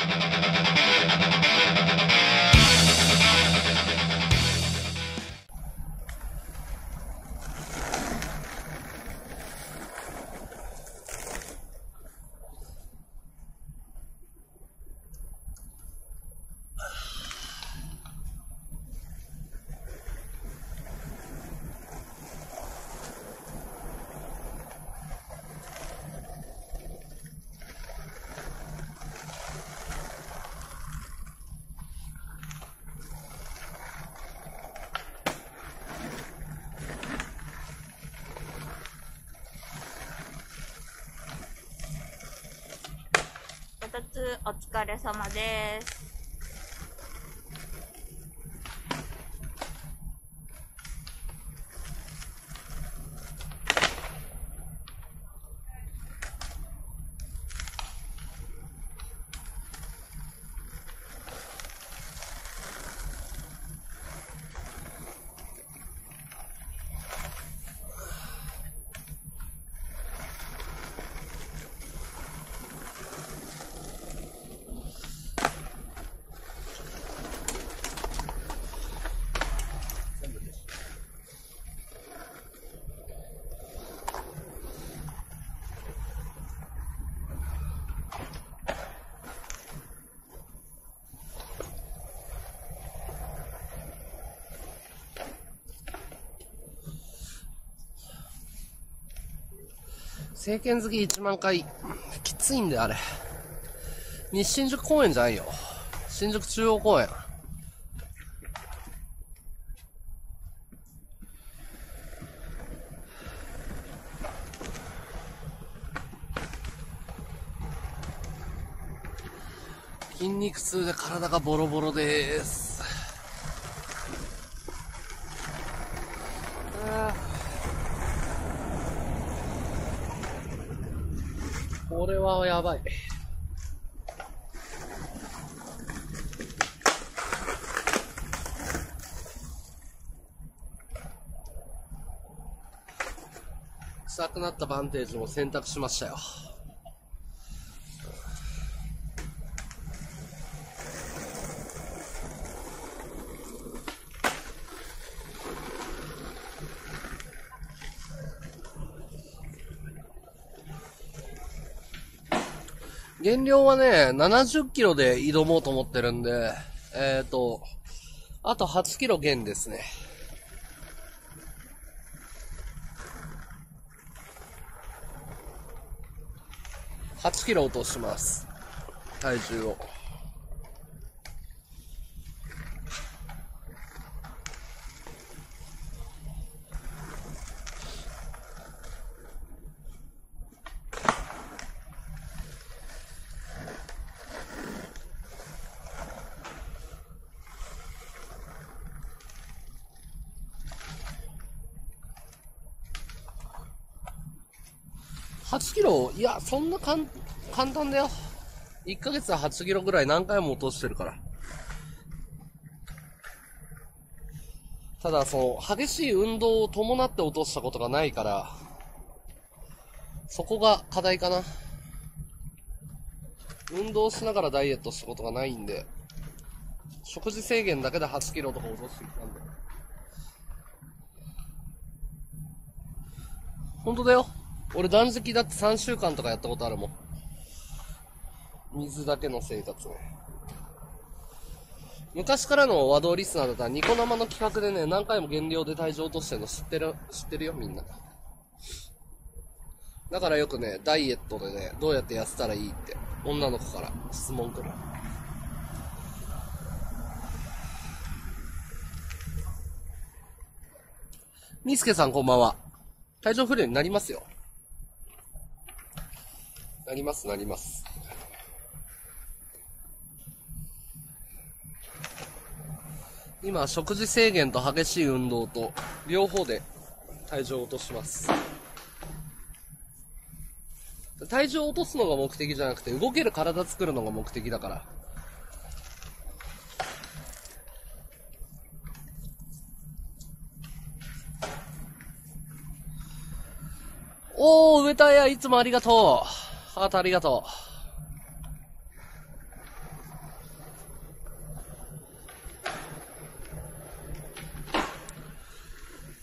お疲れ様です。 政権好き1万回。きついんだよ、あれ。西新宿公園じゃないよ。新宿中央公園。筋肉痛で体がボロボロでーす。これはやばい。臭くなったバンテージも選択しましたよ。減量はね、70キロで挑もうと思ってるんで、あと8キロ減ですね。8キロ落とします。体重を。8キロ、いや、そんな簡単だよ。1ヶ月で8キロぐらい何回も落としてるから。ただ、激しい運動を伴って落としたことがないから、そこが課題かな。運動しながらダイエットしたことがないんで、食事制限だけで8キロとか落としてきたんで。本当だよ。俺断食だって3週間とかやったことあるもん。水だけの生活ね。昔からの和道リスナーだったらニコ生の企画でね、何回も減量で体重落としてるの知ってるよみんな。だからよくね、ダイエットでね、どうやって痩せたらいいって女の子から質問来る。みすけさんこんばんは。体調不良になりますよ。なります。今、食事制限と激しい運動と、両方で体重を落とします。体重を落とすのが目的じゃなくて、動ける体作るのが目的だから。おー、植田屋いつもありがとう。ハートありがとう。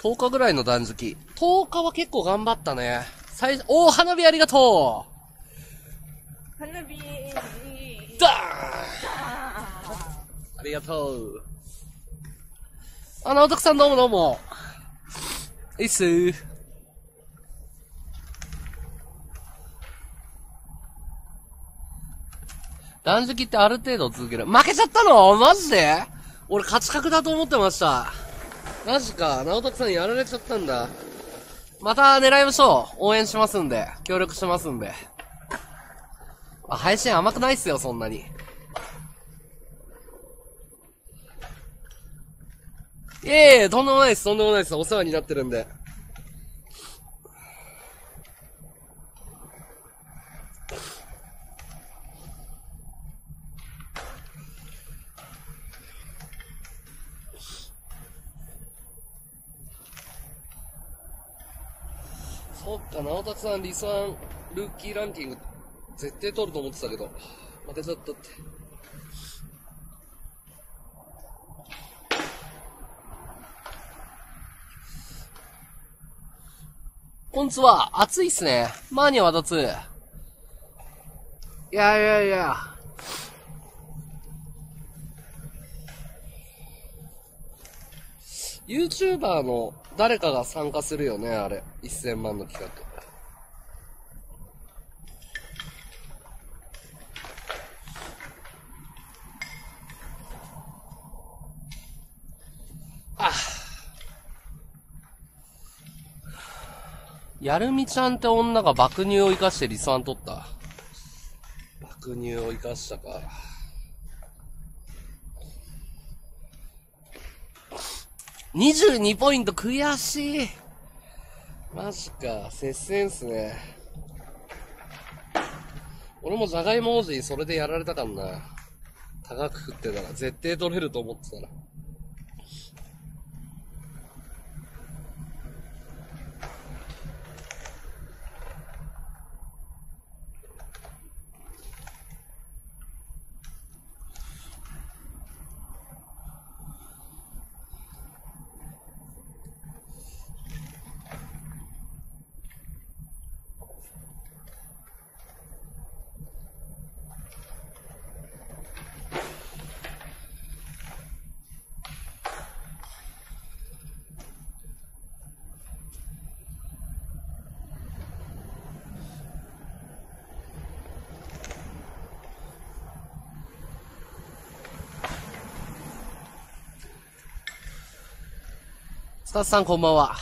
10日ぐらいの断食。10日は結構頑張ったね。花火ありがとう。 花火ダーンありがとう。直徳さんどうもどうも。いいっすー。断食ってある程度続ける。負けちゃったのマジで俺勝ち確だと思ってました。マジか。直徳さんやられちゃったんだ。また狙いましょう。応援しますんで。協力しますんで。配信甘くないっすよ、そんなに。いえいえ、とんでもないです、とんでもないです。お世話になってるんで。そっか、直達さん、リスワン、ルーキーランキング、絶対取ると思ってたけど、負けちゃったって。こんにちは、暑いっすね。マーニャはだつ。いや。YouTuber の誰かが参加するよね、あれ。1000万の企画。やるみちゃんって女が爆乳を生かしてリスワン取った。爆乳を生かしたか。22ポイント悔しい。マジか、接戦っすね。俺もじゃがいも王子にそれでやられたかんな。高く食ってたら絶対取れると思ってたら。スタッフさんこんばんは。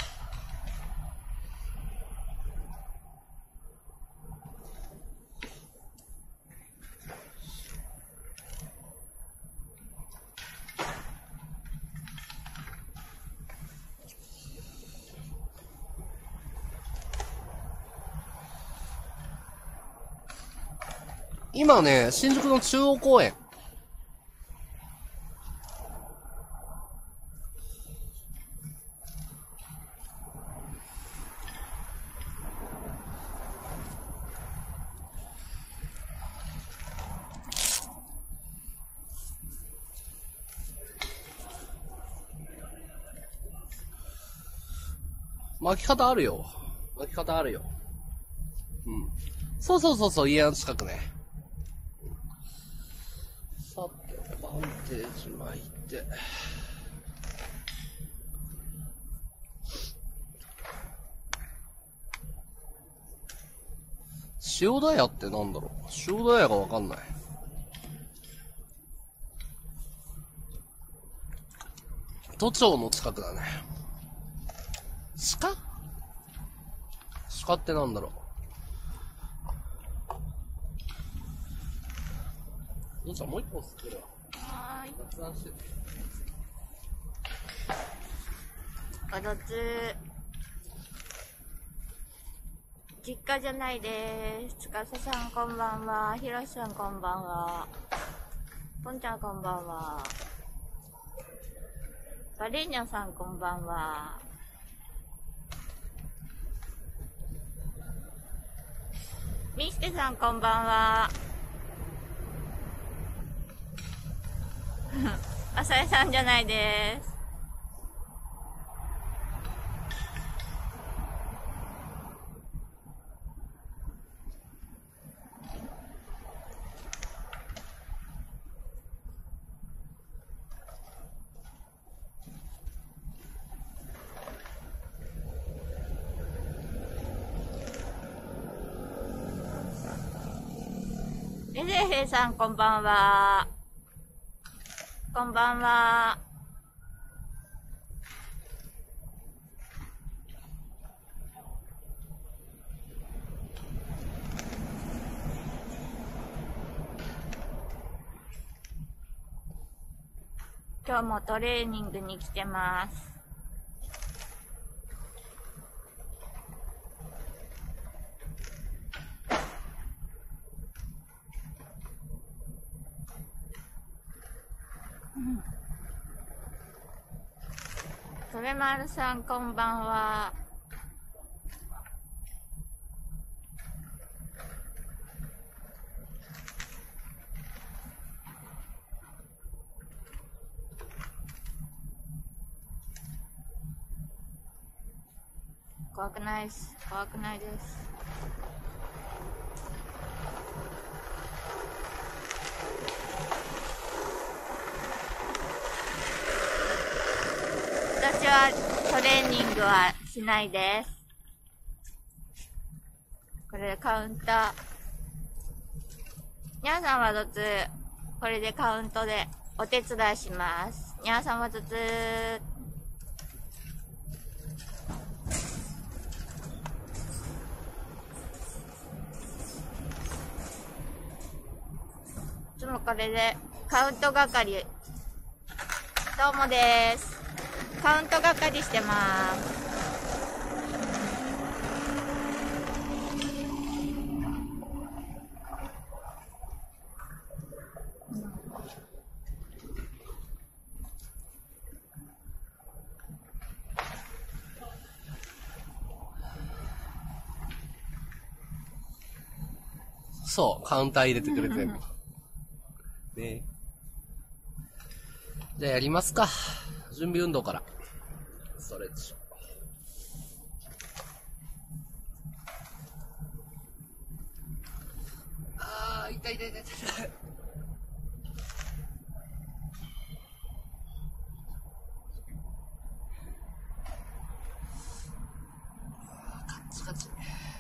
今ね、新宿の中央公園。巻き方あるよ。巻き方あるよ。うん。そう、家の近くね。さて、バンテージ巻いて。塩田屋ってなんだろう。塩田屋がわかんない。都庁の近くだね。鹿ってなんだろう。どうしたもう一本吸ってるわ。 はーい。 雑談してる。 おどつ。実家じゃないです。つかささんこんばんは。ひろしさんこんばんは。ぽんちゃんこんばんは。バレーニャさんこんばんは。みすけさんこんばんは。あさえさんじゃないです。 エゼヘイさんこんばんは。こんばんは。今日もトレーニングに来てます。それまるさんこんばんは。怖くないです。怖くないです。私はトレーニングはしないです。これでカウント。皆さんはどつ、これでカウントでお手伝いします。皆さんはどつ、いつもこれでカウント係、どうもです。カウント係してます。 そう、カウンター入れてくれてんの。ね。じゃあやりますか。準備運動から。ストレッチ。あー、痛い痛い痛い痛い。カッチカチ。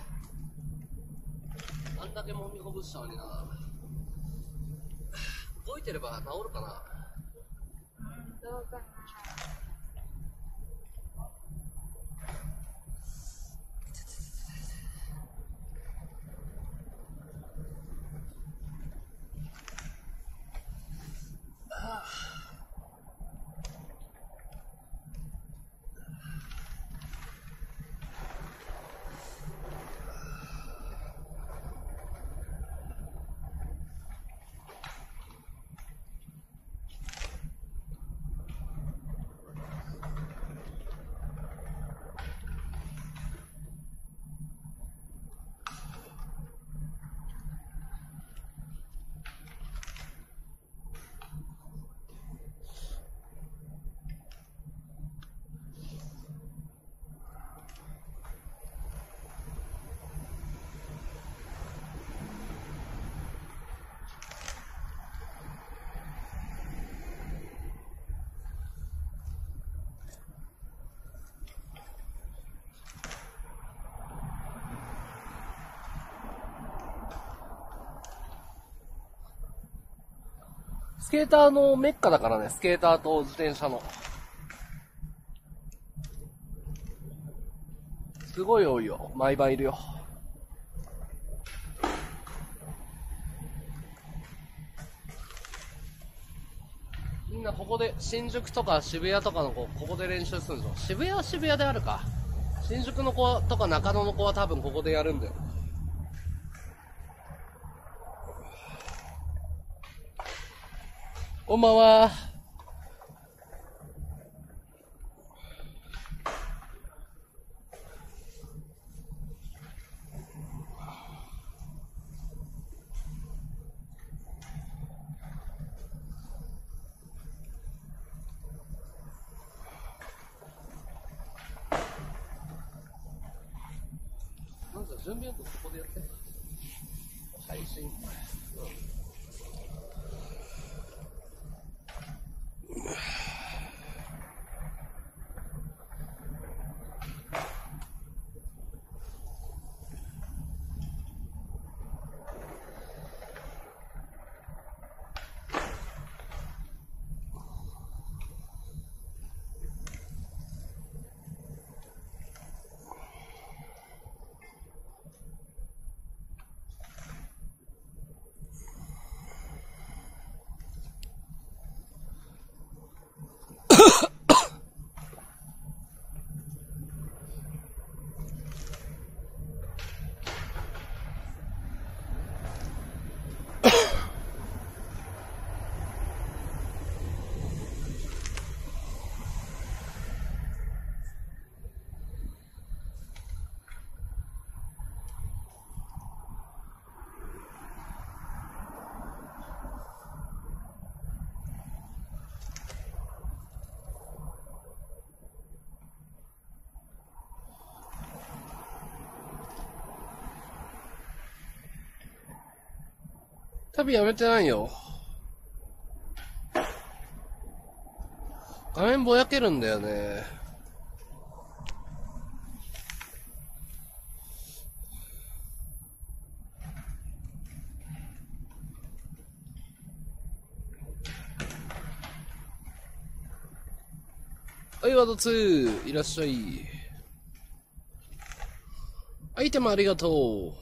あんだけ揉みほぐしたのにな。動いてれば治るかな。 どうかな。 スケーターのメッカだからね、スケーターと自転車の。すごい多いよ。毎晩いるよ。みんなここで、新宿とか渋谷とかの子、ここで練習するんですよ。渋谷は渋谷であるか。新宿の子とか中野の子は多分ここでやるんだよ。こんばんは。まず準備運動ここでやって。配信。 多分やめてないよ。画面ぼやけるんだよね。はい、ワード2、いらっしゃい。アイテムありがと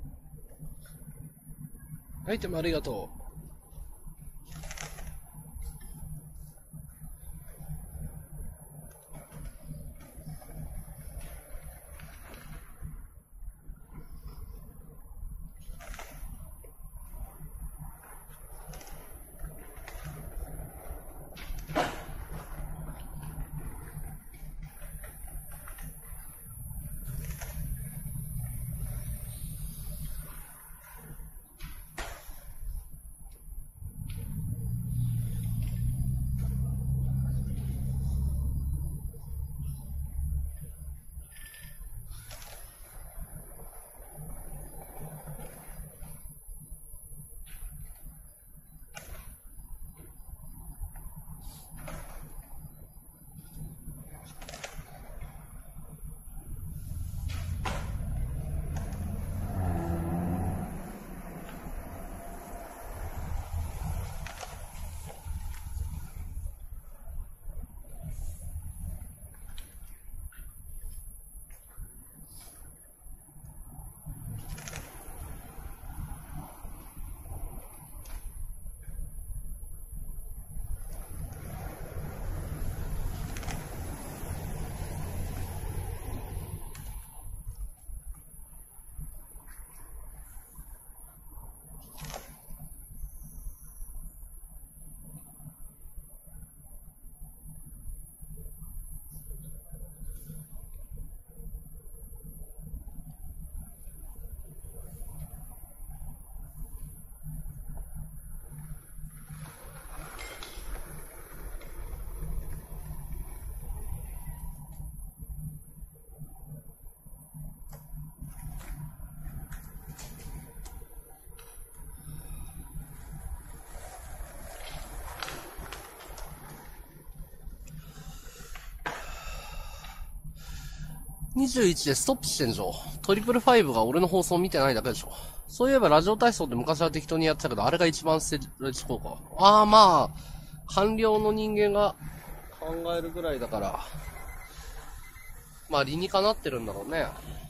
う。アイテムありがとう。21でストップしてんじゃん。トリプルファイブが俺の放送見てないだけでしょ。そういえばラジオ体操って昔は適当にやってたけど、あれが一番ステレッチ効果。ああ、まあ、官僚の人間が考えるぐらいだから、まあ理にかなってるんだろうね。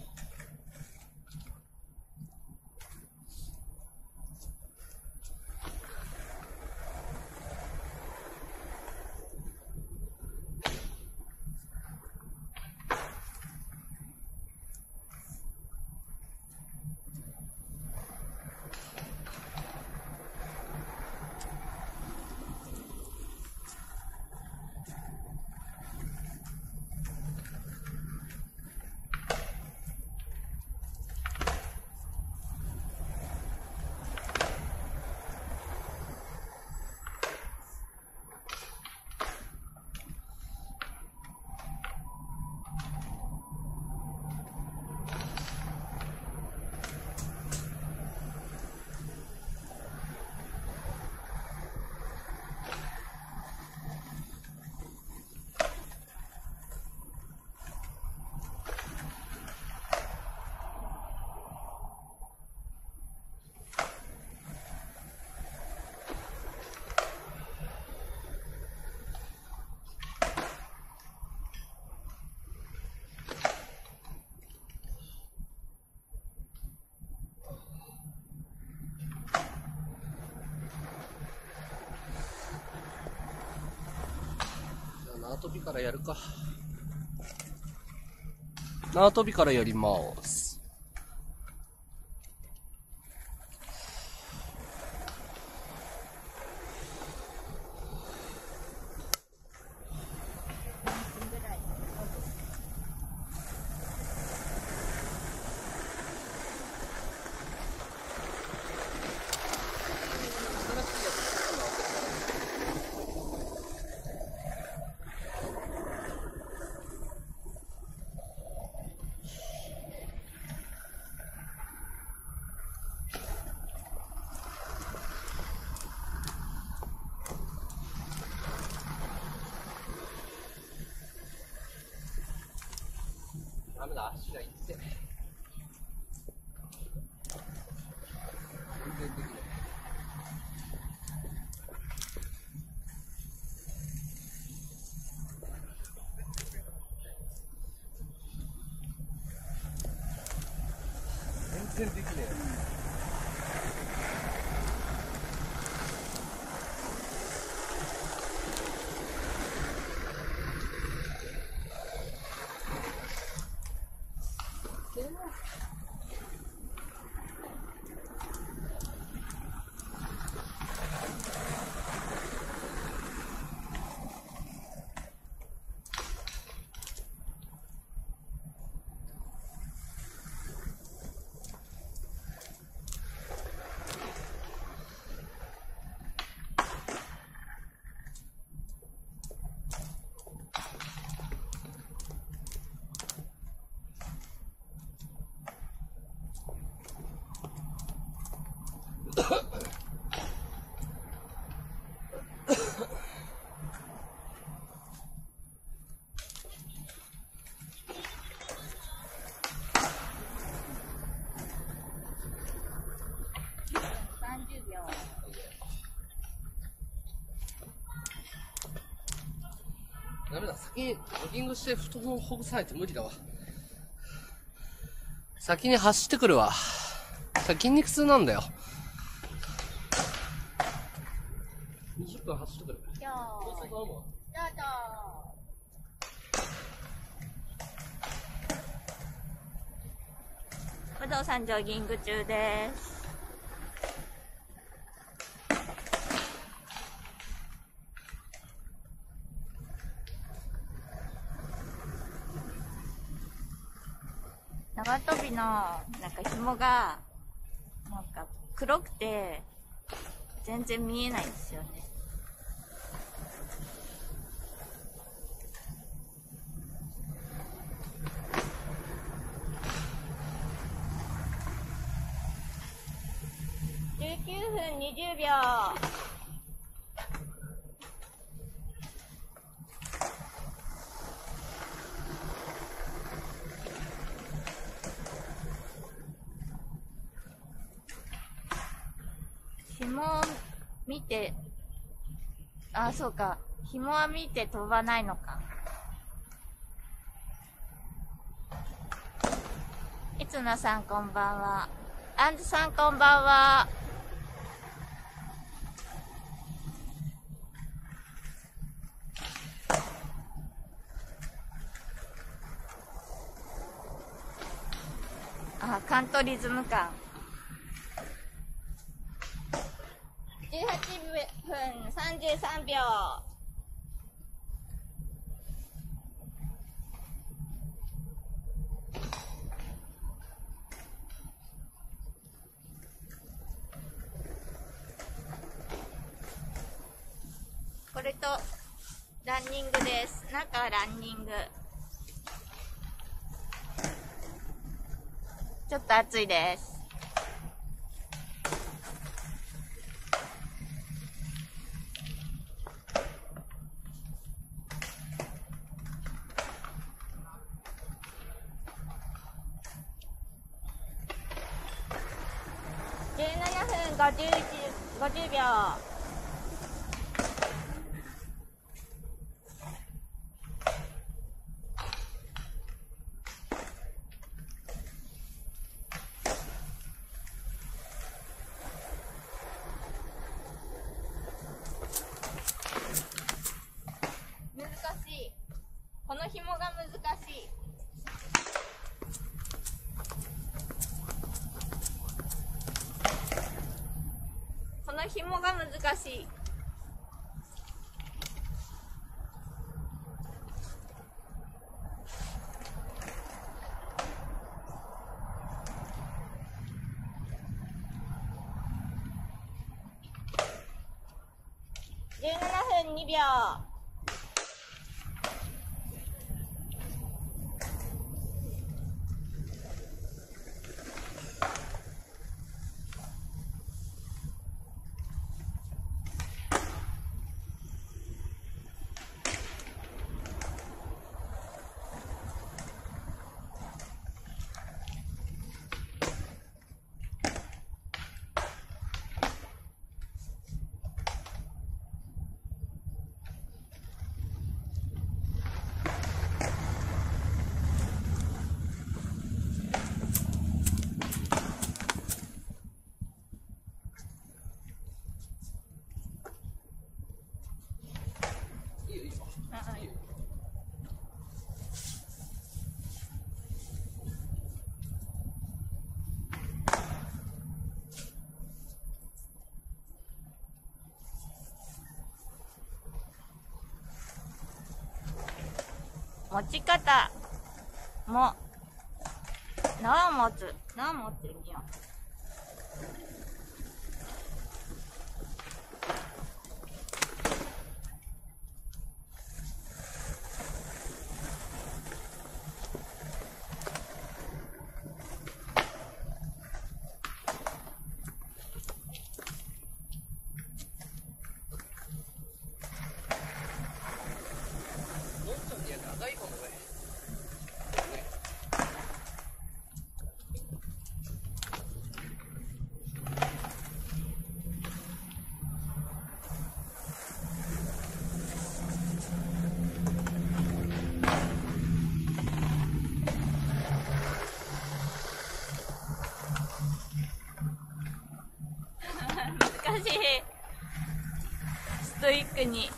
縄跳びからやるか。縄跳びからやります。 メだ、足がいって。全然できない。全然できねえ。ダメだ、先にジョギングして布団をほぐさないと無理だわ。先に走ってくるわ。筋肉痛なんだよ。20分走ってくる。 よーい、スタート。武藤さんジョギング中です。長跳びのなんか紐がなんか黒くて全然見えないんですよね。19分20秒。紐を見て、あ、そうか。紐は見て飛ばないのか。いつなさんこんばんは。アンズさんこんばんは。あ、カントリズム感。18分33秒。これとランニングです。中はランニング。ちょっと暑いです。17分50秒。難しい。この紐が難しい。この紐が難しい。17分2秒。17 持ち方も縄を持つんよ。難しい。ストイックに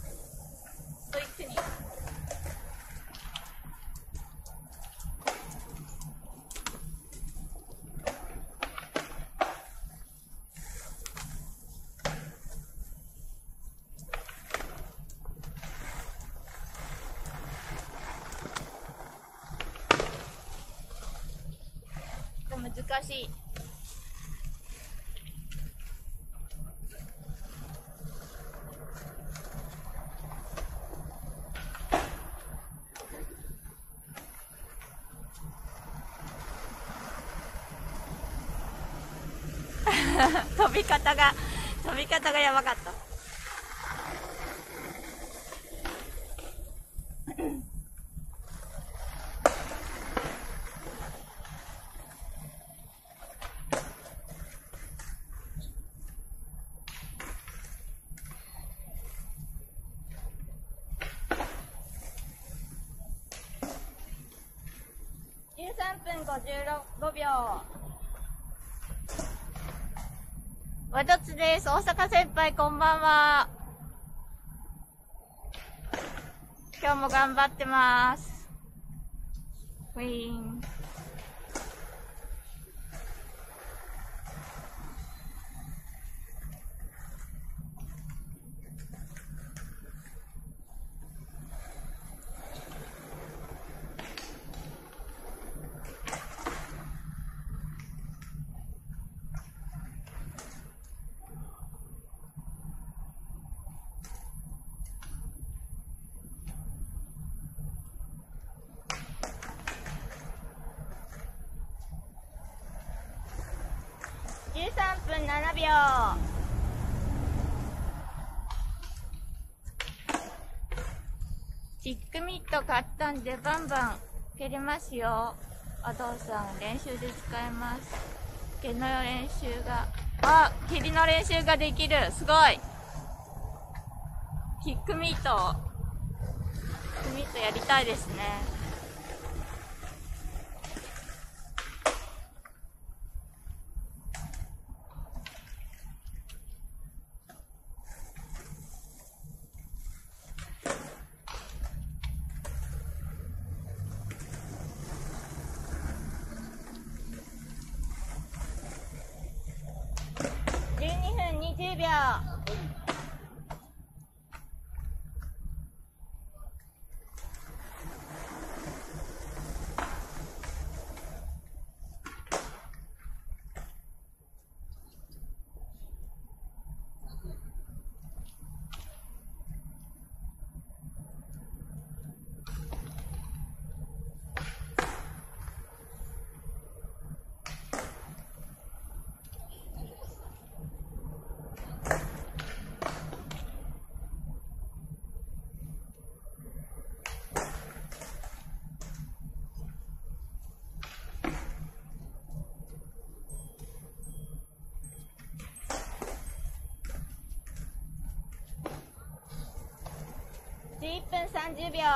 難しい。飛び方がやばかった。13分55秒。わどつです。大阪先輩こんばんは。今日も頑張ってます。ウィーン。13分7秒。キックミット買ったんでバンバン蹴りますよ。アドーさん練習で使えます。蹴の練習が、蹴りの練習ができる。すごい。キックミットやりたいですね。12分20秒。11分30秒。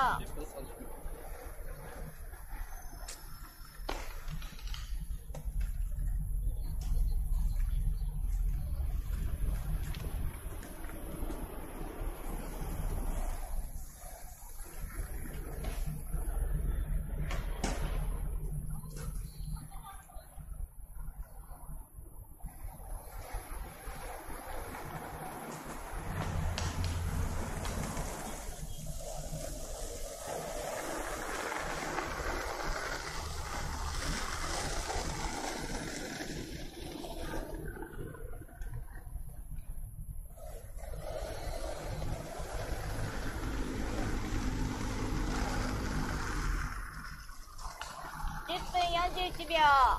分41秒。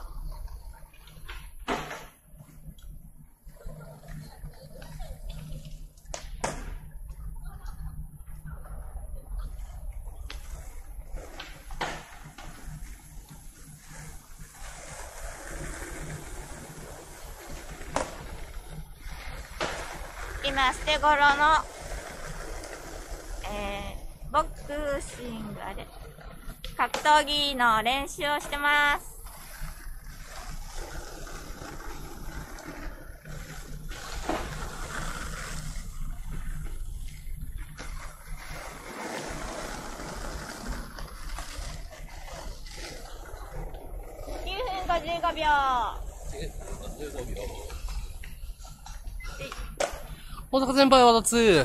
今捨て頃の、ボクシングで格闘技の練習をしてます。9分55秒。 大阪先輩は立つ。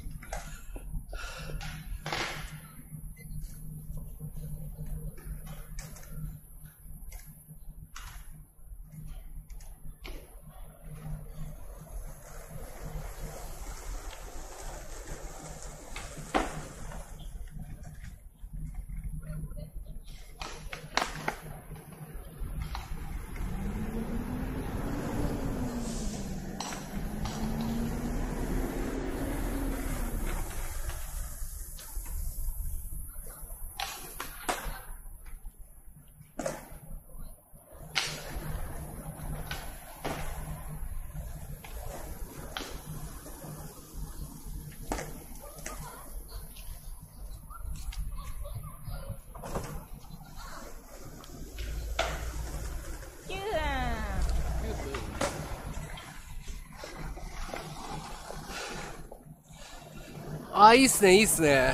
あ、いいっすね、いいっすね。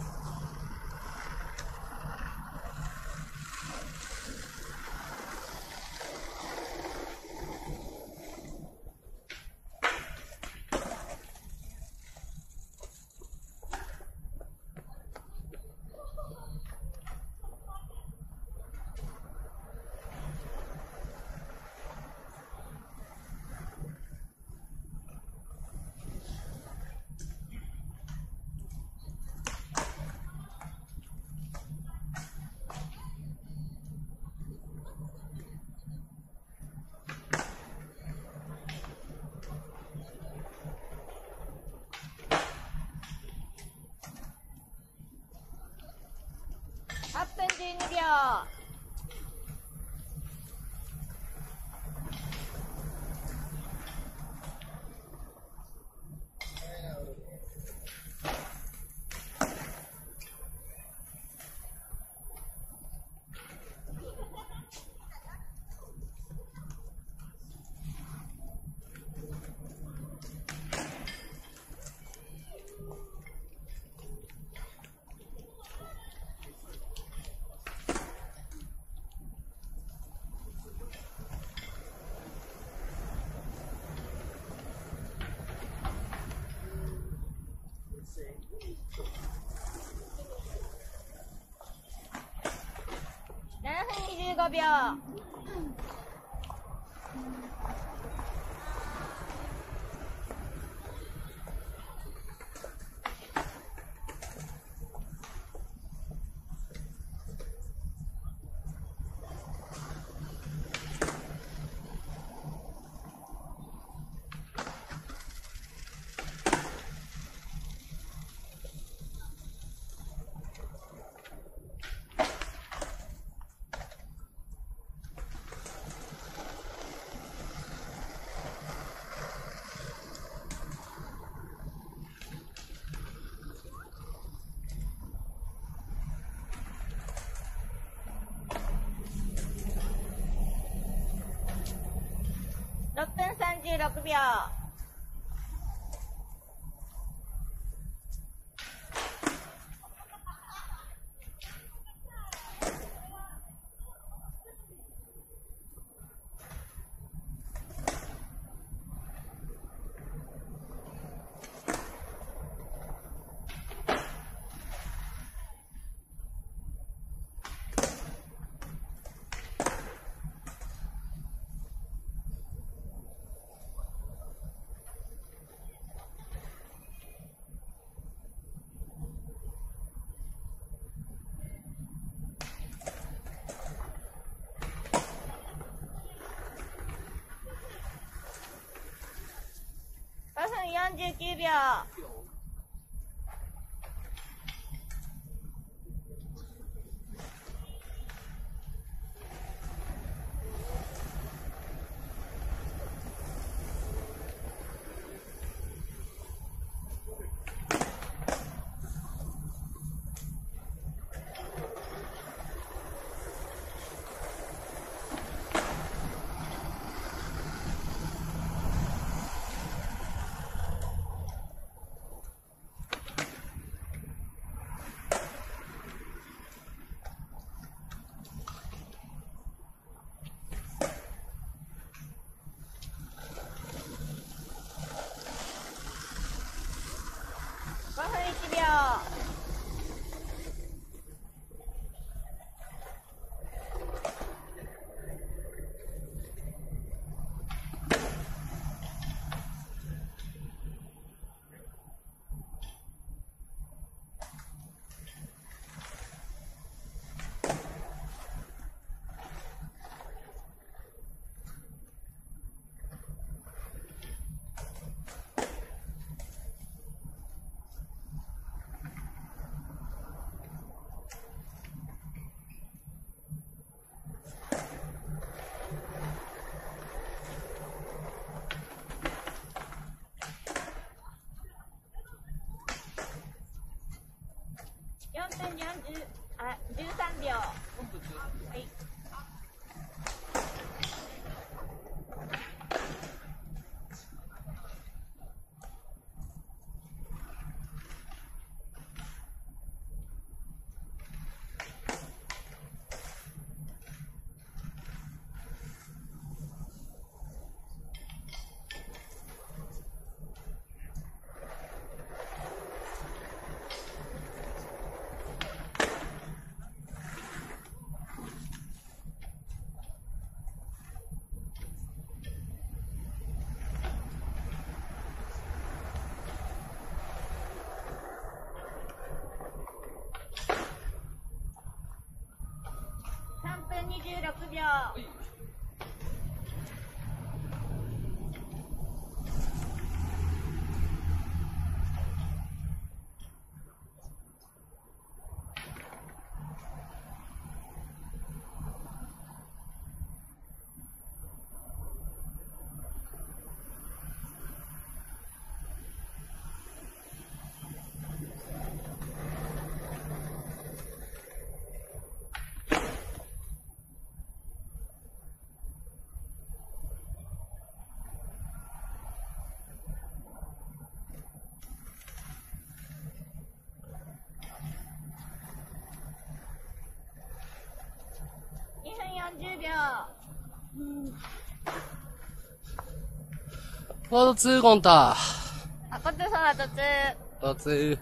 8分12秒。7分25秒。6分36秒。 49秒。5分1秒。4分13秒。はい。3分26秒。2分40秒。 フォード2ゴンタ。 あ、こっちそうだ、途中。 途中。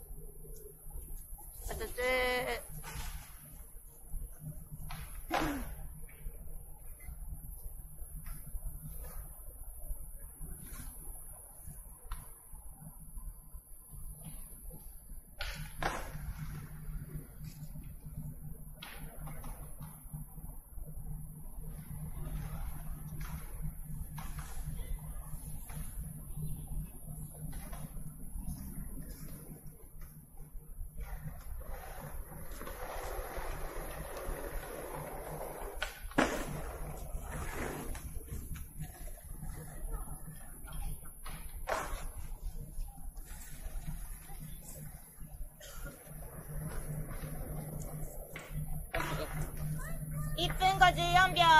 途中。1分54秒。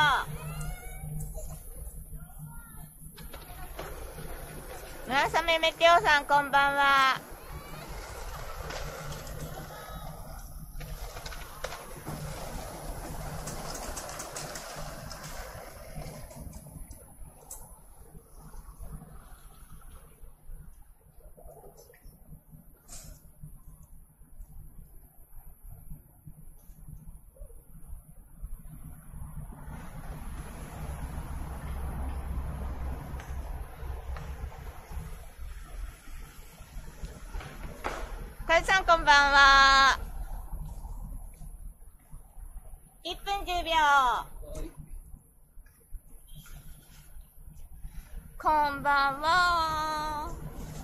村雨メテオさん、こんばんは。かえさん、こんばんは。1分10秒。こんばんは。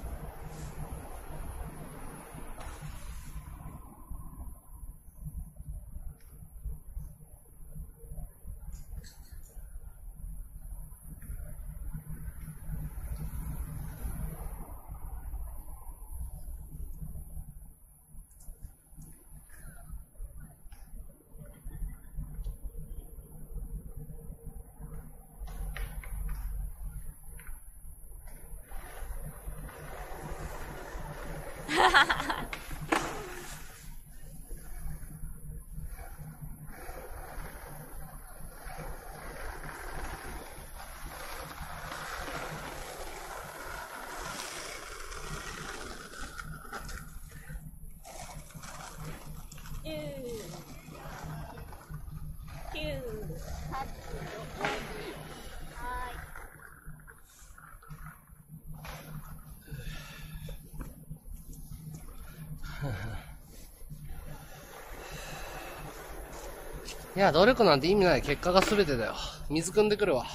いや、努力なんて意味ない。結果が全てだよ。水汲んでくるわ。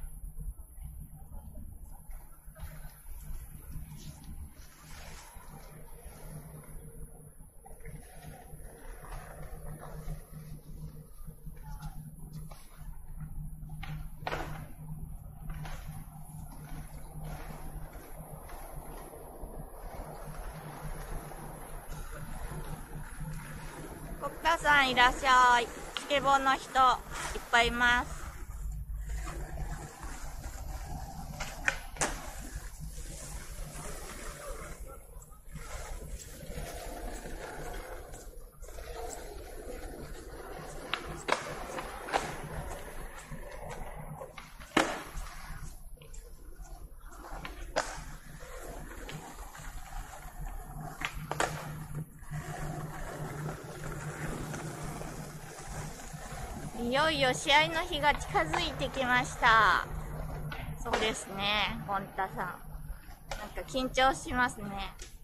コッタさんいらっしゃい。スケボーの人いっぱいいます。いよいよ試合の日が近づいてきました。そうですね、ゴンタさん。なんか緊張しますね。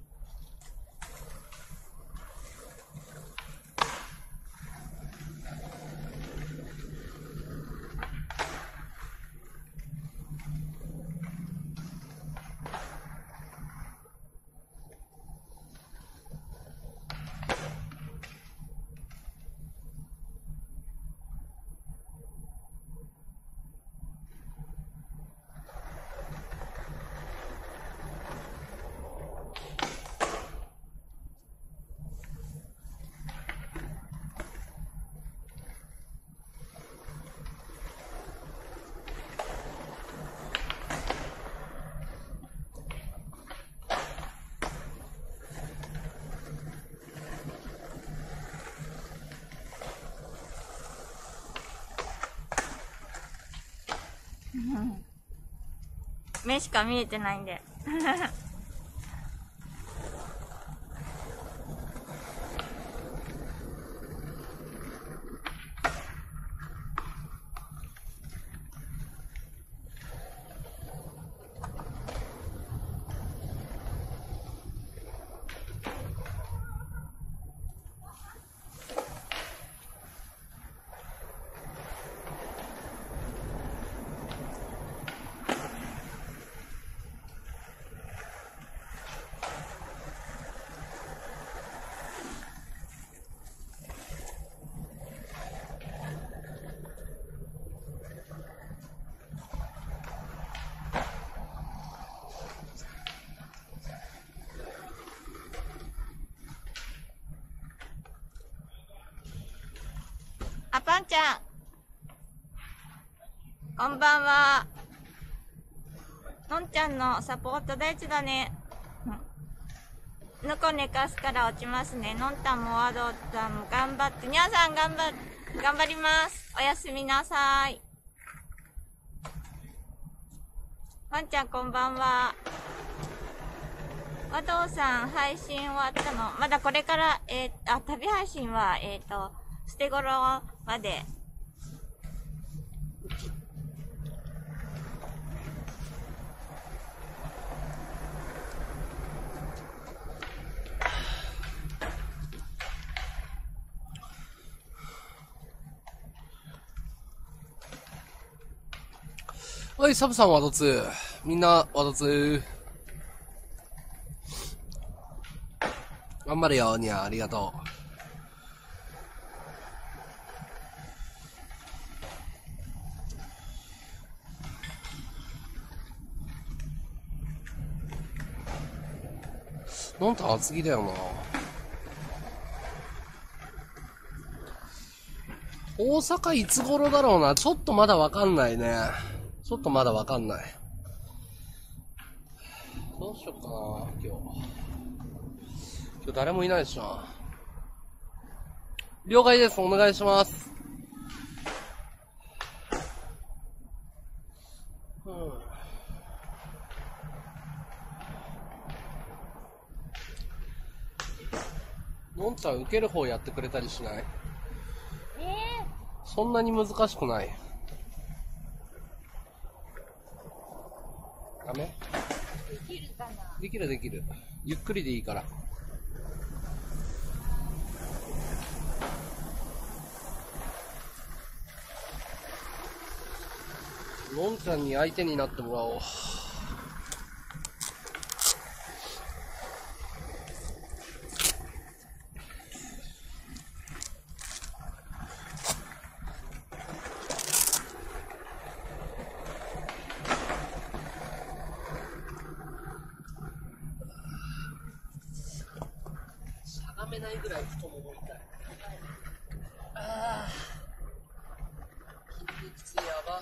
目しか見えてないんで。あ、パンちゃん。こんばんは。のんちゃんのサポート大事だね。ぬこ寝かすから落ちますね。のんたんもワドさんも頑張って。にゃーさん頑張ります。おやすみなさい。パンちゃんこんばんは。ワドさん配信終わったのまだこれから、旅配信は、捨て頃まで。 はい、サブさんワドツー。みんなワドツー。頑張れよ、にゃ、ありがとう。なんと厚着だよな。大阪いつ頃だろうな。ちょっとまだわかんないね。ちょっとまだわかんない。どうしよっかな、今日。 誰もいないしな。了解です。お願いします。のんちゃん受ける方やってくれたりしない？そんなに難しくない。ダメ？ できるかな？ できるできる。ゆっくりでいいから。のんちゃんに相手になってもらおう。しゃがめないぐらい太もも痛い。ああ、筋肉痛やば。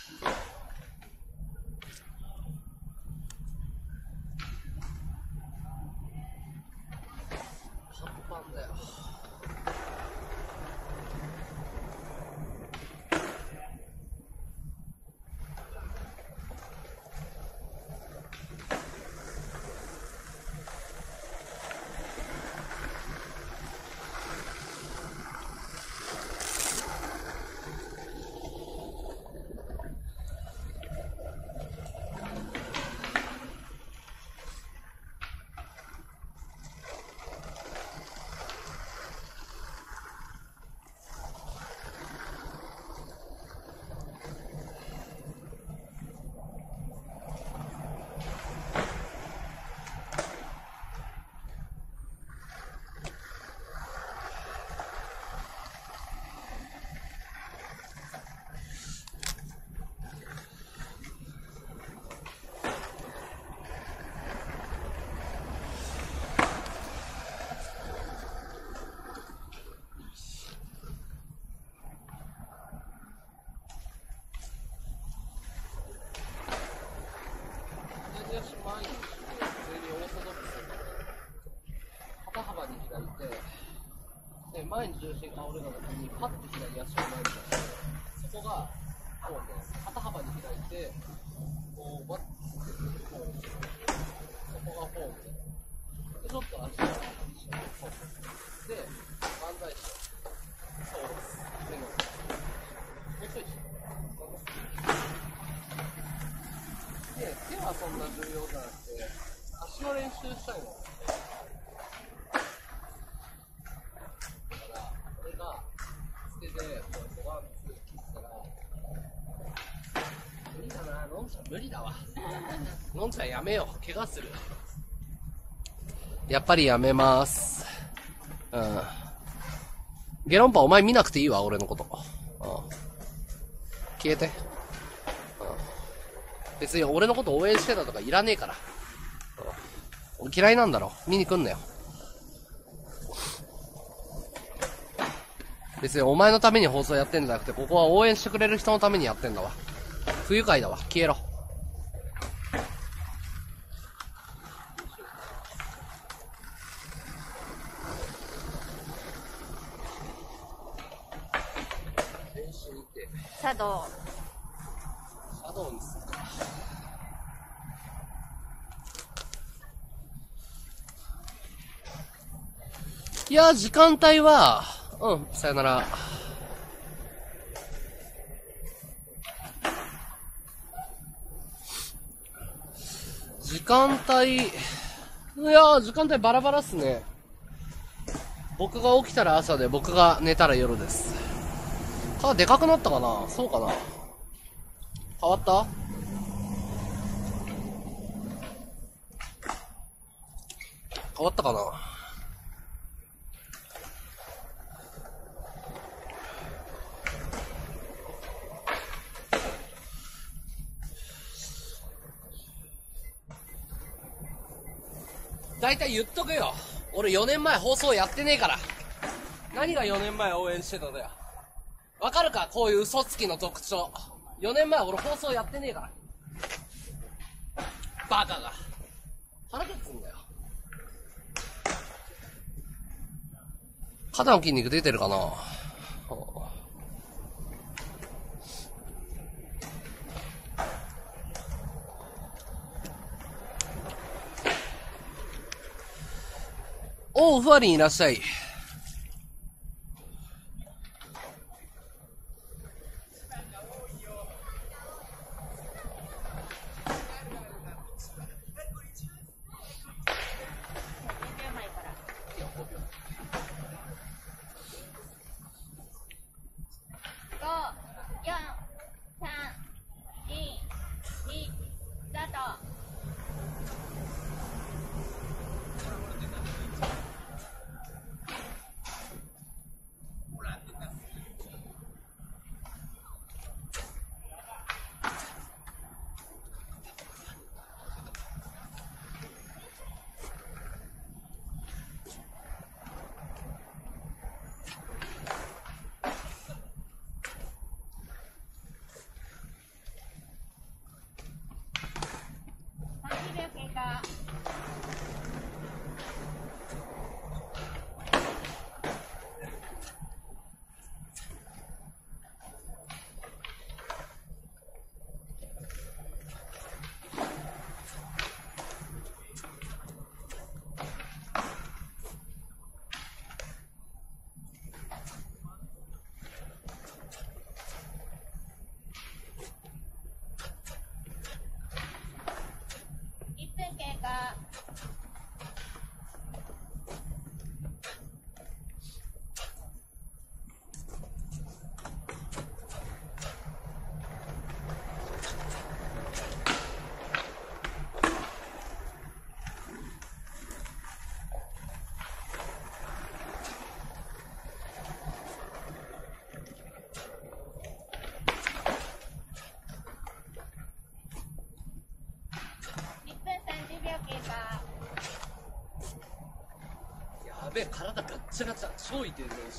パンパンだよ。肩幅に開いて、で前に重心が折れた時にパッて左足を前に出して、そこがこうね、肩幅に開いて、こうバッてこう、そこがフォームで、ちょっと足を一緒にこうで、万歳して、そうです。手のもうちょいして。で、手はそんな重要じゃなくて、足の練習したいの。だから、俺が手で、こうやってワン、ツー切ったら、無理だな、のんちゃん無理だわ。のんちゃんやめよう、怪我する。やっぱりやめます。うん。ゲロンパお前見なくていいわ、俺のこと。うん。消えて。別に俺のこと応援してたとかいらねえから。俺嫌いなんだろ。見に来んなよ。別にお前のために放送やってんじゃなくて、ここは応援してくれる人のためにやってんだわ。不愉快だわ。消えろ。 茶道。 茶道にするか。いや、時間帯は、さよなら。時間帯、いや、時間帯バラバラっすね。僕が起きたら朝で、僕が寝たら夜です。顔でかくなったかな？そうかな？変わった？変わったかな？だいたい言っとくよ。俺4年前放送やってねえから。何が4年前応援してたんだよ。わかるか？こういう嘘つきの特徴。4年前俺放送やってねえから。バカが。腹立つんだよ。 肩の筋肉出てるかな。おう、ふわりんいらっしゃい。やべえ、体ガッチャガチャ、超痛いてるし。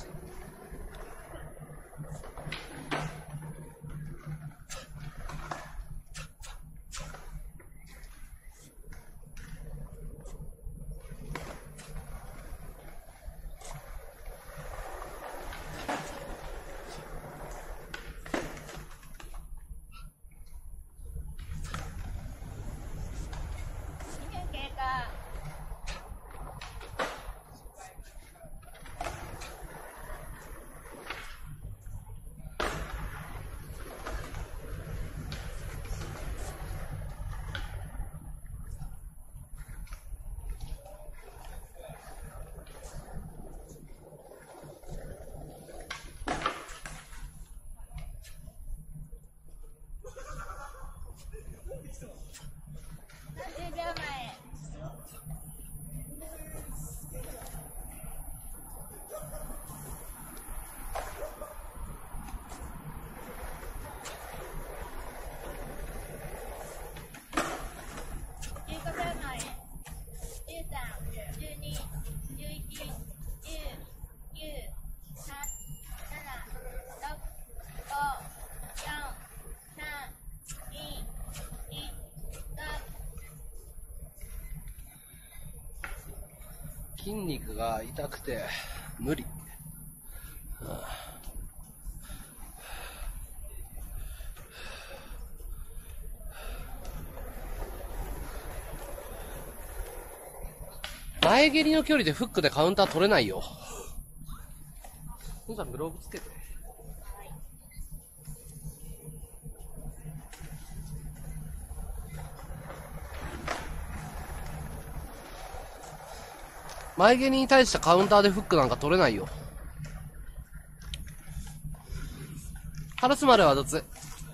筋肉が痛くて無理。前蹴りの距離でフックでカウンター取れないよ。じゃあグローブつけて。前蹴りに対してカウンターでフックなんか取れないよ。ハラスマルはどっち？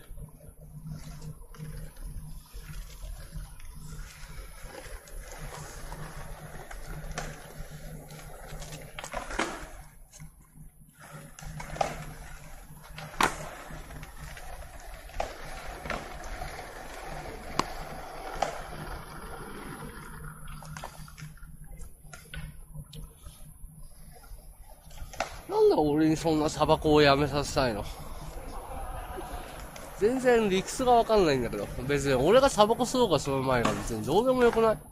なんで俺にそんなタバコをやめさせたいの？全然理屈がわかんないんだけど、別に俺がタバコ吸おうか吸う前が別にどうでもよくない？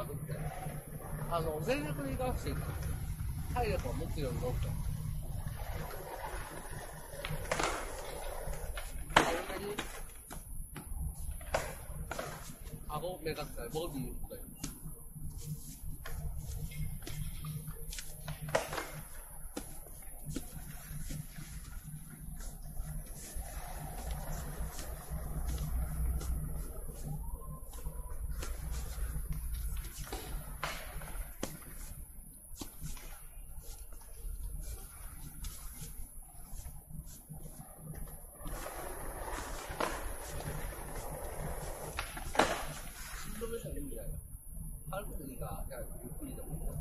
くって、全力で行かなくていいから。体力は持ってるように乗って。多めに、顎目がったり、ボディー打ったり。ゆっくりでもいい。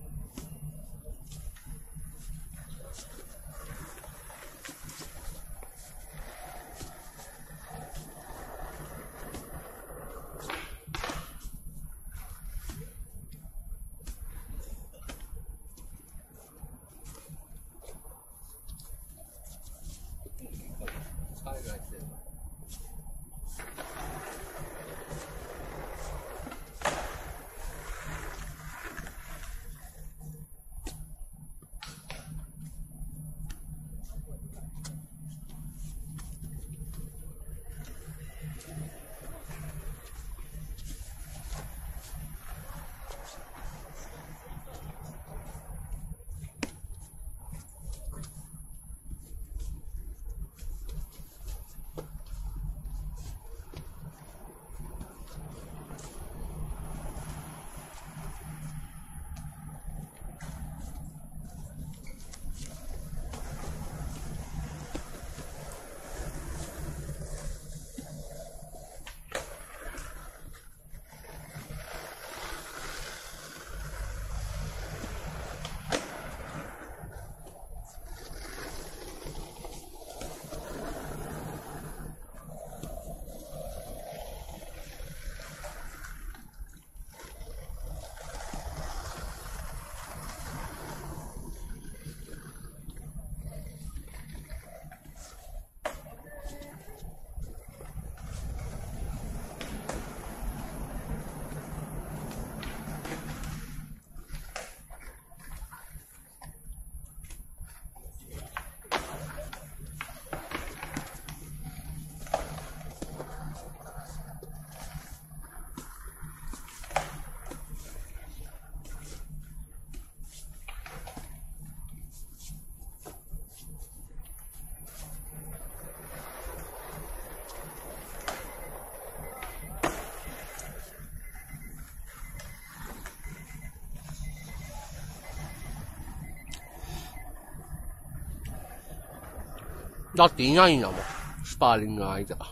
だっていないんだもん。スパーリングの相手が。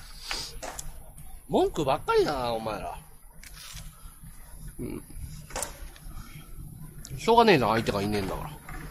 文句ばっかりだな、お前ら。うん。しょうがねえな、相手がいねえんだから。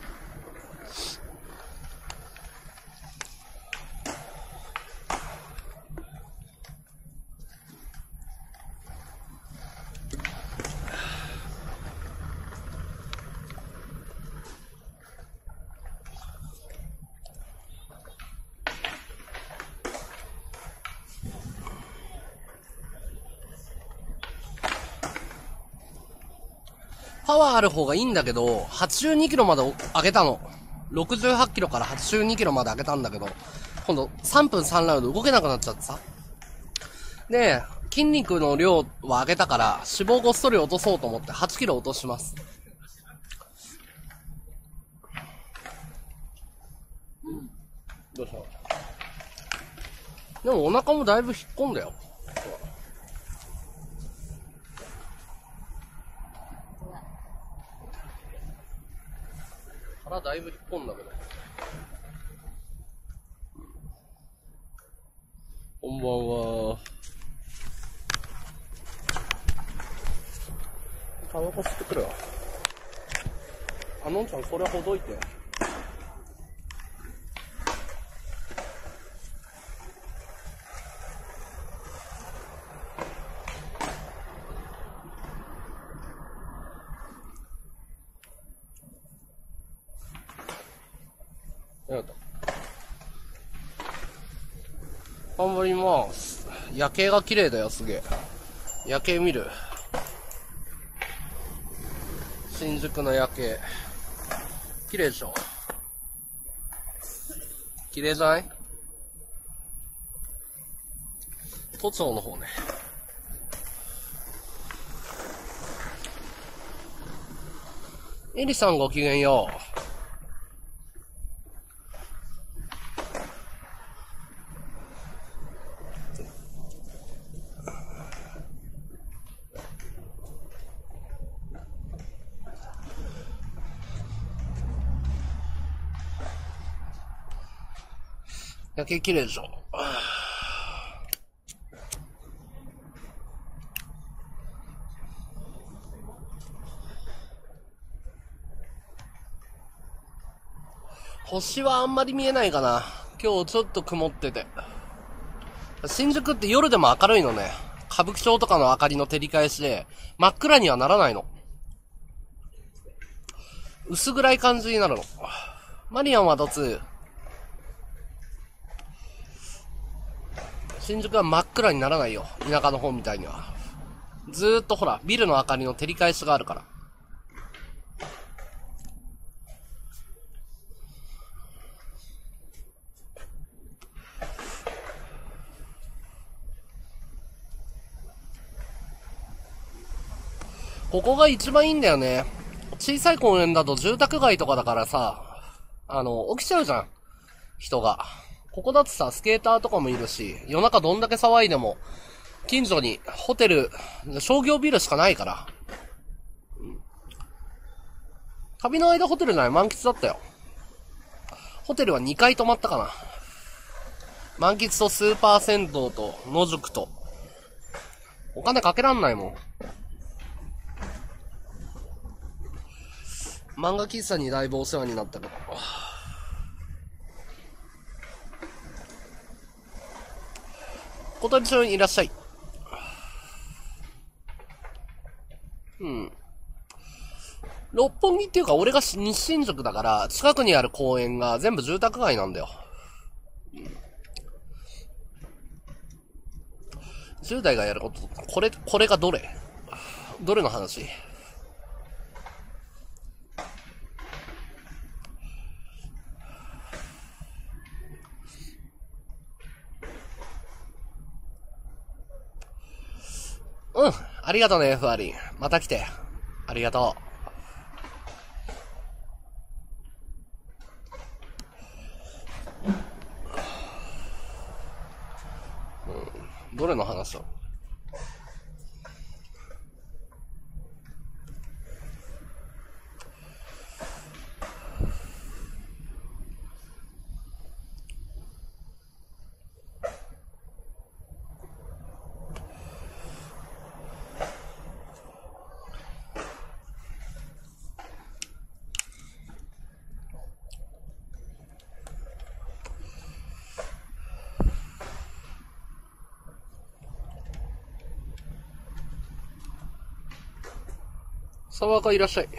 パワーある方がいいんだけど、82キロまで上げたの。68キロから82キロまで上げたんだけど、今度3分3ラウンド動けなくなっちゃってさ。で、筋肉の量は上げたから、脂肪ごっそり落とそうと思って8キロ落とします。どうしたの？でもお腹もだいぶ引っ込んだよ。腹だいぶ引っ込んだけど。こんばんは。タバコ吸ってくるわ。のんちゃんこれほどいて。頑張ります。夜景が綺麗だよ、すげえ。夜景見る。 新宿の夜景。綺麗でしょ？綺麗じゃない？都庁の方ね。エリさんごきげんよう。夜景綺麗でしょ。星はあんまり見えないかな。今日ちょっと曇ってて。新宿って夜でも明るいのね。歌舞伎町とかの明かりの照り返しで、真っ暗にはならないの。薄暗い感じになるの。マリアンはどつ？新宿は真っ暗にならないよ。田舎の方みたいには。ずーっとほら、ビルの明かりの照り返しがあるから。ここが一番いいんだよね。小さい公園だと住宅街とかだからさ、起きちゃうじゃん。人が。ここだとさ、スケーターとかもいるし、夜中どんだけ騒いでも、近所にホテル、商業ビルしかないから。旅の間ホテルじゃない、満喫だったよ。ホテルは2回泊まったかな。満喫とスーパー銭湯と野宿と。お金かけらんないもん。漫画喫茶にだいぶお世話になったけど。小鳥町にいらっしゃい。うん。六本木っていうか俺が西新宿だから近くにある公園が全部住宅街なんだよ。10代がやること、これがどれの話？うん。ありがとうね、ふわりん。また来て。ありがとう。うん。どれの話だ？沢かいらっしゃい。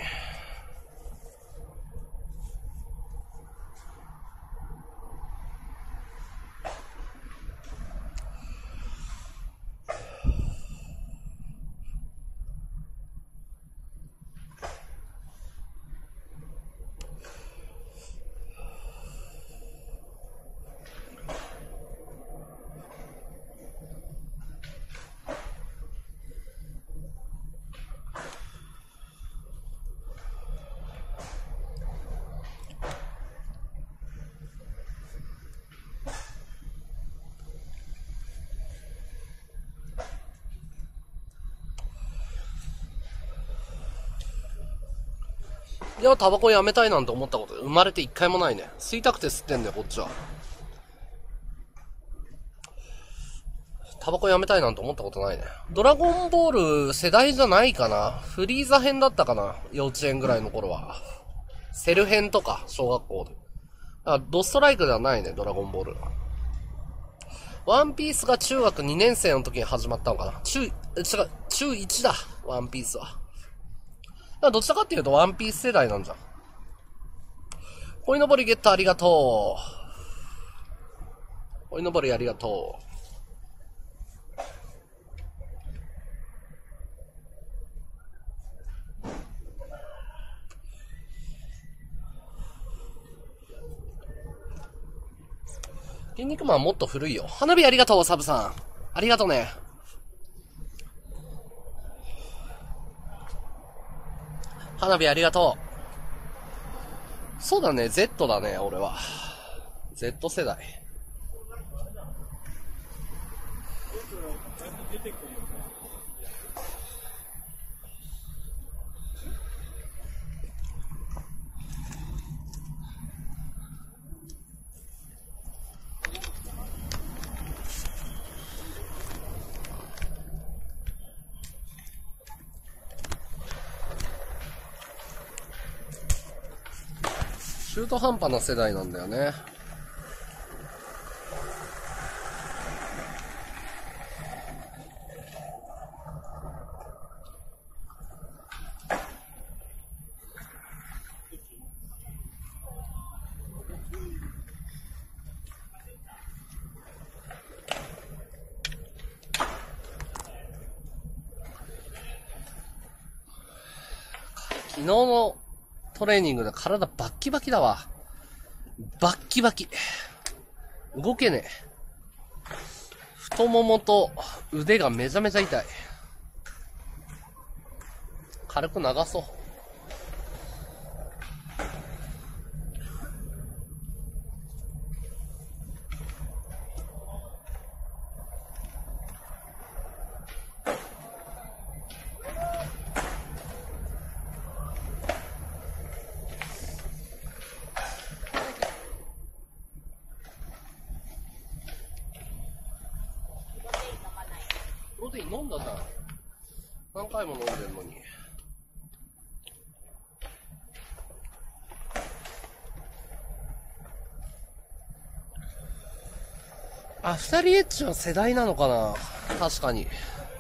いや、タバコやめたいなんて思ったこと生まれて一回もないね。吸いたくて吸ってんだよ、こっちは。タバコやめたいなんて思ったことないね。ドラゴンボール世代じゃないかな。フリーザ編だったかな。幼稚園ぐらいの頃は。セル編とか、小学校で。ドストライクではないね、ドラゴンボール。ワンピースが中学2年生の時に始まったのかな。中1だ、ワンピースは。どちらかっていうとワンピース世代なんじゃん。鯉のぼりゲットありがとう。鯉のぼりありがとう。 筋肉マンもっと古いよ。花火ありがとう、サブさん。ありがとうね。花火ありがとう。そうだね、Z だね、俺は。Z 世代。中途半端な世代なんだよね。昨日のトレーニングで体バッキバキだわ。バッキバキ。動けねえ。太ももと腕がめちゃめちゃ痛い。軽く流そう。プロテイン飲んだじゃん。何回も飲んでんのに。あ、二人エッチの世代なのかな。確かに。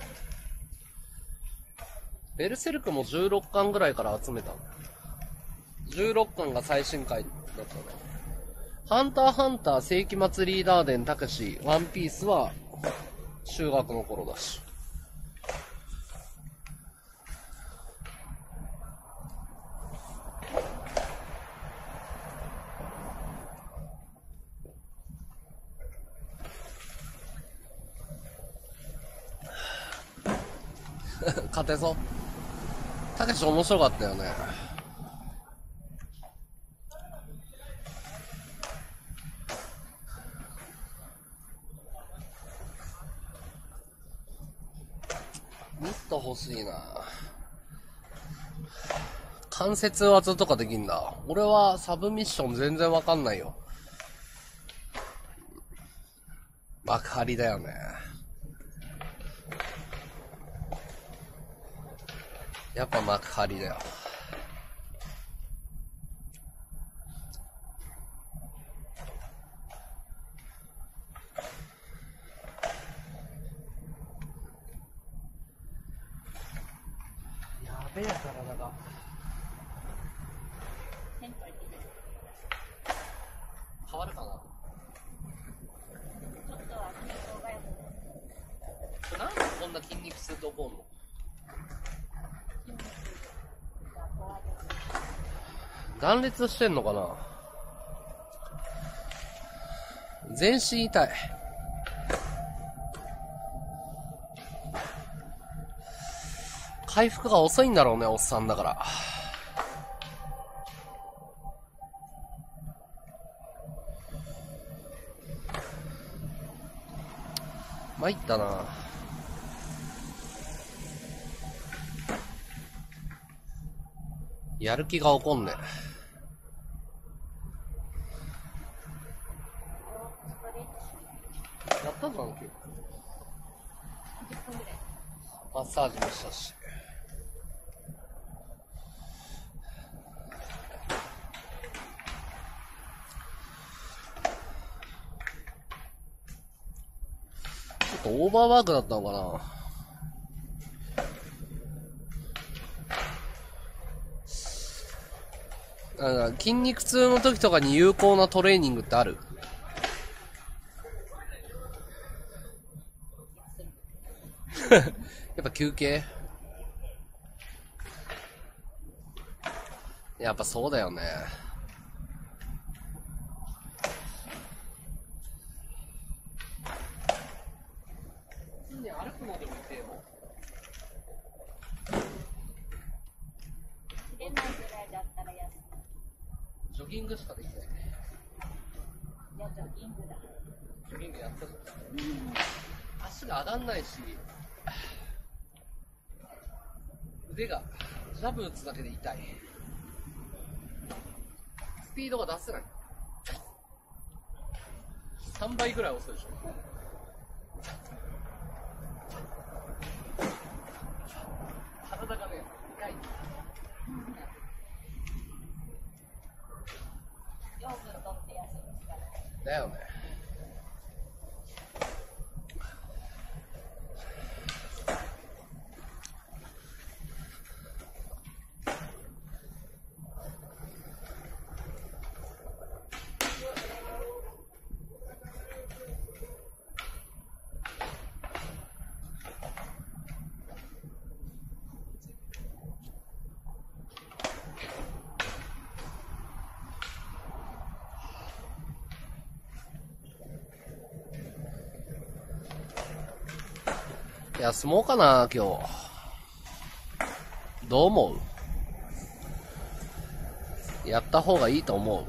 ベルセルクも16巻ぐらいから集めた。16巻が最新回だったね。ハンターハンター、世紀末リーダー伝、たけし、ワンピースは、中学の頃だし。勝てそう。たけし面白かったよね。ミスト欲しいな。関節技とかできんだ。俺はサブミッション全然わかんないよ。幕張だよね。やっぱ幕張だよ。やべえ体が。変わるかな。ちょっとは健康が良くなる。なんでこんな筋肉痛と起こんの？断裂してんのかな。全身痛い。回復が遅いんだろうね、おっさんだから。参ったな。やる気が起こんね。やったじゃん、今日。マッサージもしたし。ちょっとオーバーワークだったのかな。筋肉痛の時とかに有効なトレーニングってある？やっぱ休憩？やっぱそうだよね。 に歩くのでもいても。 出ないぐらいだったら安い。 ジョギングしかできない。 じゃあジョギングだ。 ジョギングやったじゃん。足が上がんないし、腕がジャブ打つだけで痛い。スピードが出せない。3倍ぐらい遅いでしょ。体がね、痛い。 養分とって休むしかない。 だよね。休もうかな、今日。どう思う？やった方がいいと思う。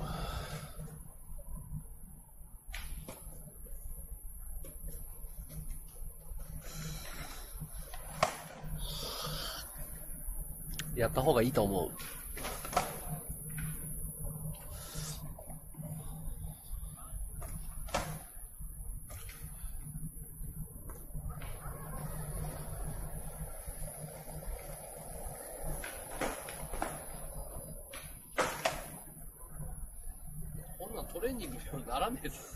やった方がいいと思う。こんなんトレーニングにはならねえぞ。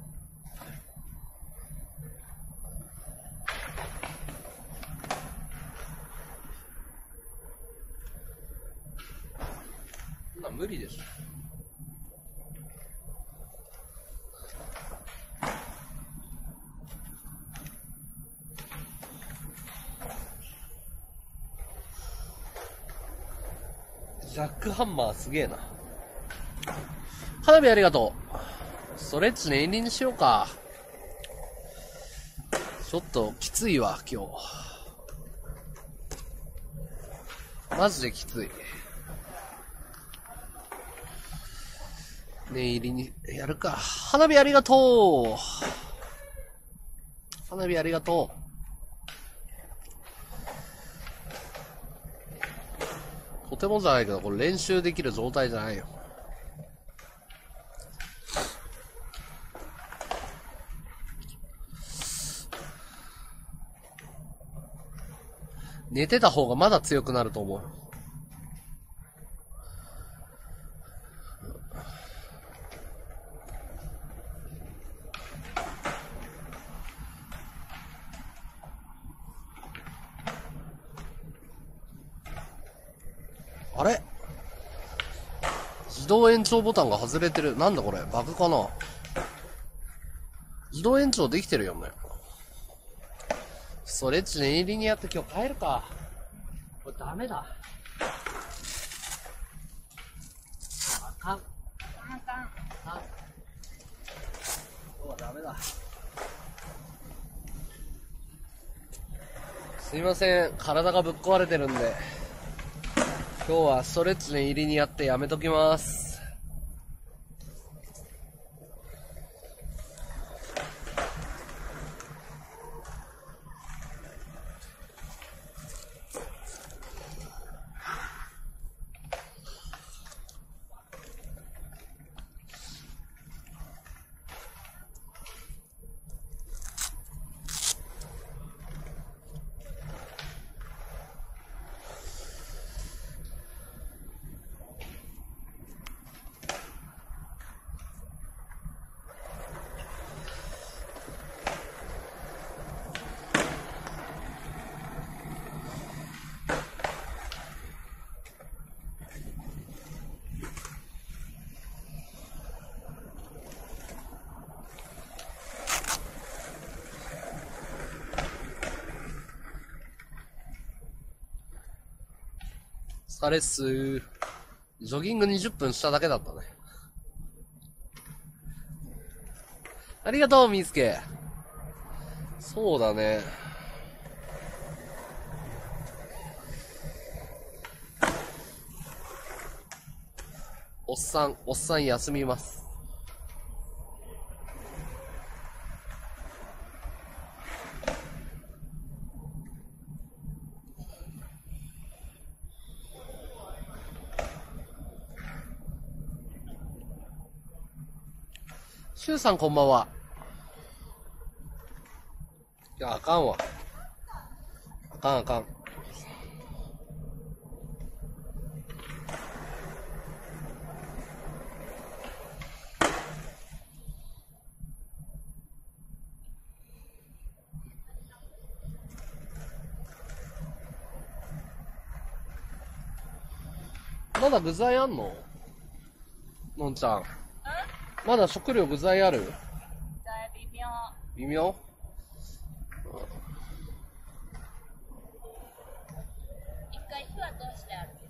こんなん無理でしょ。ジャックハンマーすげえな。花火ありがとう。ストレッチ念入りにしようか。ちょっときついわ、今日。マジできつい。念入りにやるか。花火ありがとう。花火ありがとう。とてもじゃないけど、これ練習できる状態じゃないよ。寝てた方がまだ強くなると思う。あれ？自動延長ボタンが外れてる。なんだこれ？バグかな？自動延長できてるよね。ストレッチ念入りにやって今日帰るか。これダメだ。あかん。あかん。今日はダメだ。すいません。体がぶっ壊れてるんで。今日はストレッチ念入りにやってやめときます。疲れっすー。ジョギング20分しただけだったね。ありがとう、みーすけ。そうだね。 おっさん休みます。シュウさんこんばんは。いや、あかんわ。あかんあかん。まだ具材あんの？のんちゃん。まだ食料具材ある？微妙？ 一回火は通してある。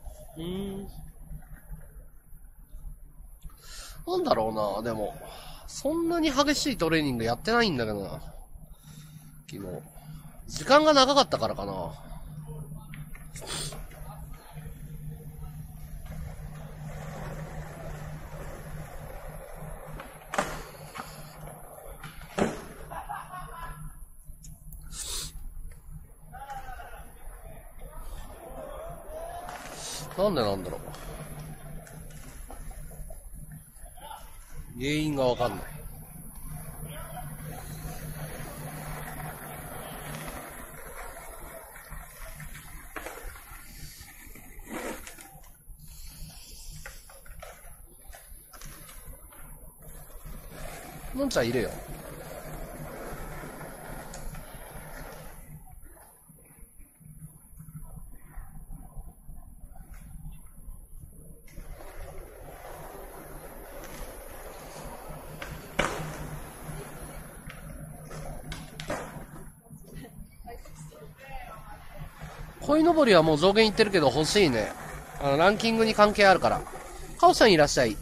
なんだろうな、でも。そんなに激しいトレーニングやってないんだけどな。昨日。時間が長かったからかな。なんでなんだろう。原因がわかんない。のんちゃんいるよ。鯉のぼりはもう上限いってるけど欲しいね。ランキングに関係あるから。カオさんいらっしゃい。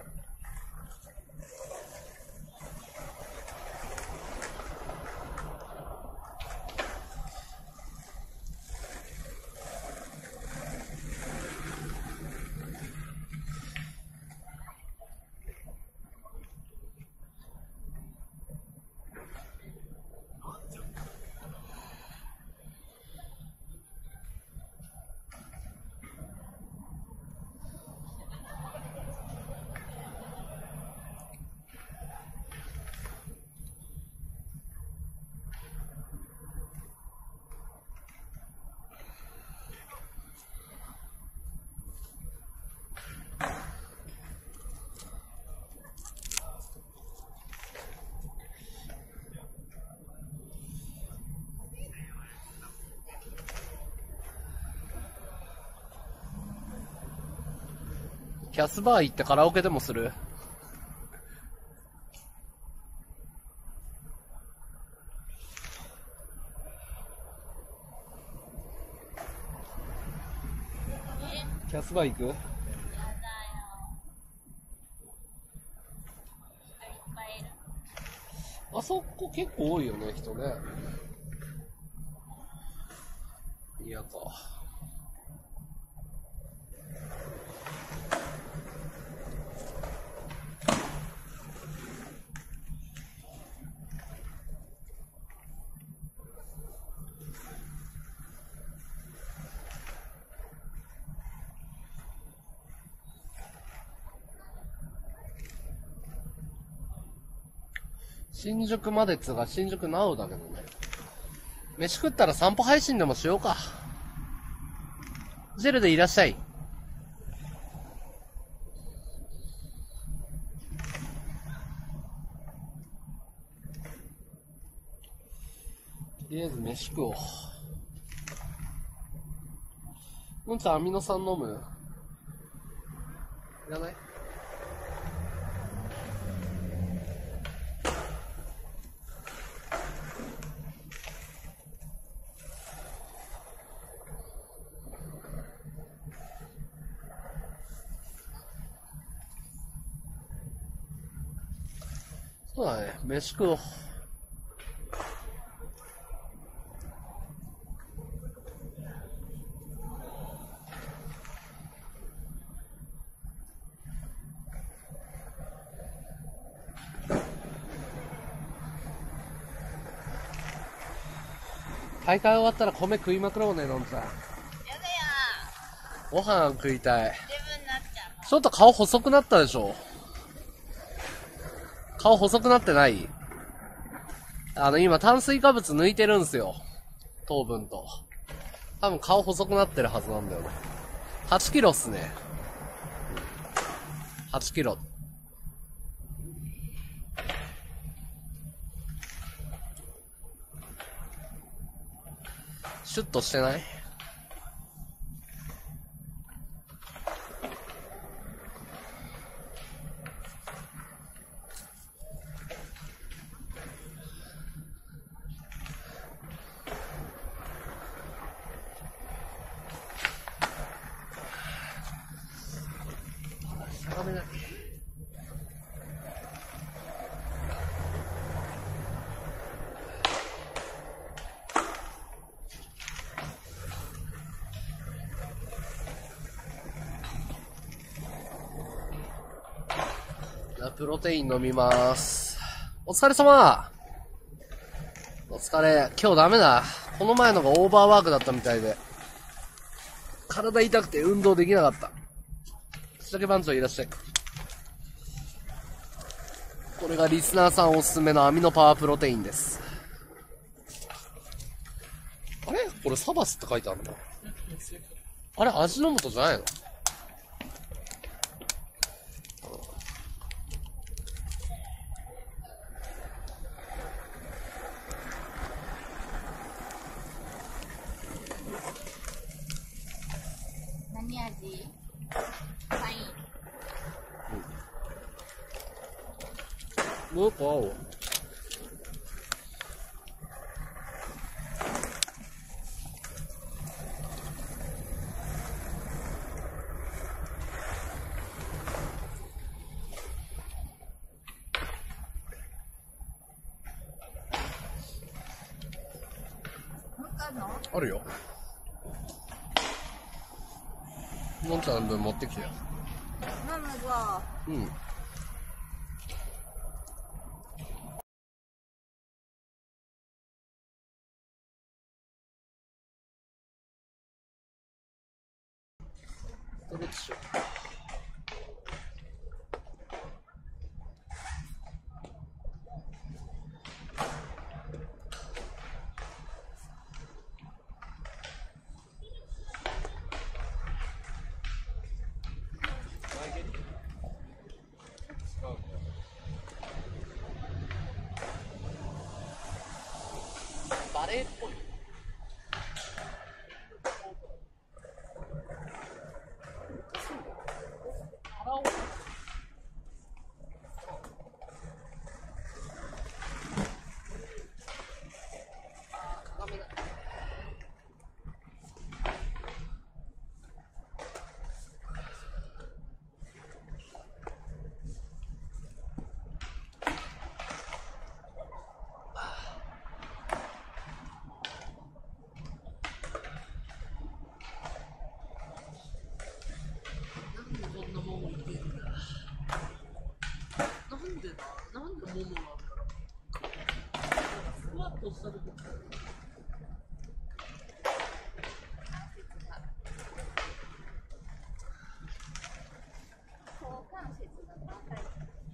キャスバー行ってカラオケでもする？キャスバー行く？あそこ結構多いよね、人ね。嫌か。新宿までっつうか新宿なおだけどね。飯食ったら散歩配信でもしようか。ジェルでいらっしゃい。とりあえず飯食おう。のんちゃんアミノ酸飲む？いらない？そうだね、飯食おう。 大会終わったら米食いまくろうね、のんちゃん。 やだやご飯食いたい。 ー。自分になっちゃう。 ちょっと顔細くなったでしょ。顔細くなってない？今炭水化物抜いてるんすよ。糖分と。多分顔細くなってるはずなんだよね。8キロっすね。8キロ。シュッとしてない？ダメだ。プロテイン飲みます。お疲れ様。お疲れ。今日ダメだ。この前のがオーバーワークだったみたいで。体痛くて運動できなかった。口だけ番長いらっしゃい。これがリスナーさんおすすめのアミノパワープロテインです。あれこれサバスって書いてあるんだ。あれ味の素じゃないの？ 何味？パイン。 もう一個青。あるよ。のんちゃんの分持ってきてよ。 飲むぞ。 うん。ストレッチしよう。バレーっぽい。なんでももなんだろう。ふわっとしたとこ。 交関節が高い。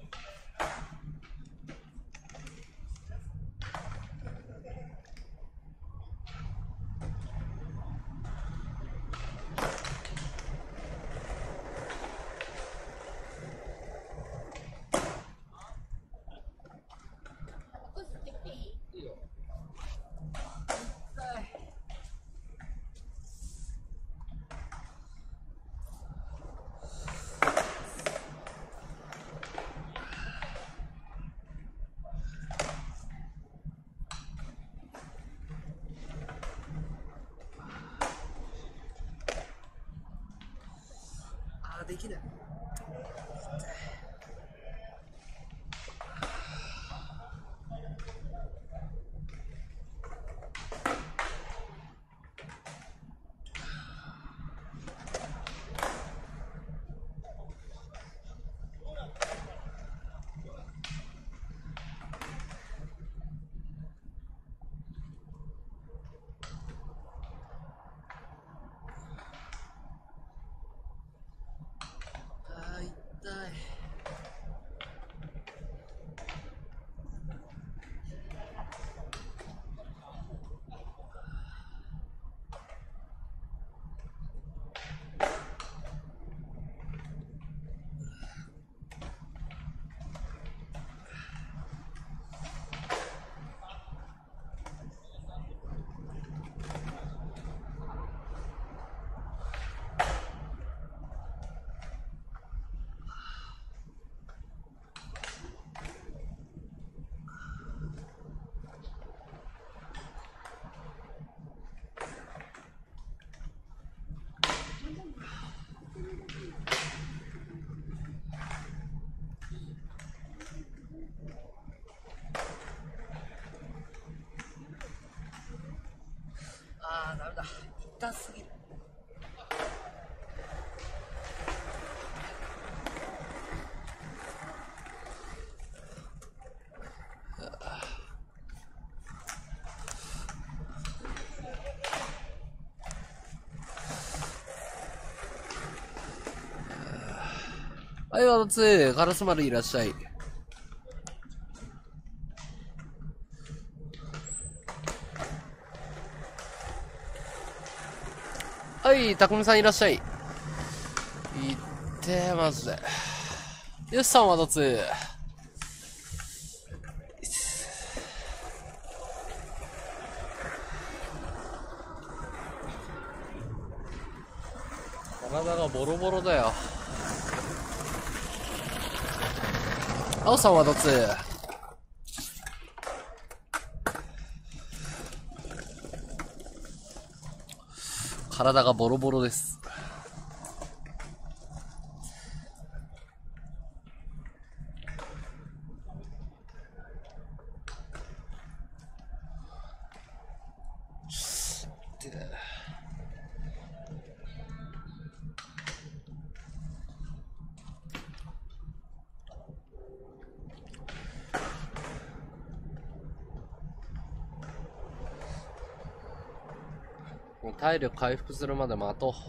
できない。 痛すぎる。はい、ワード2、カラス丸いらっしゃい。はい、たくみさんいらっしゃい。いってー、マジで。よしさん、ワード2。体がボロボロだよ。青さんはどつ。体がボロボロです。もう体力回復するまで待とう。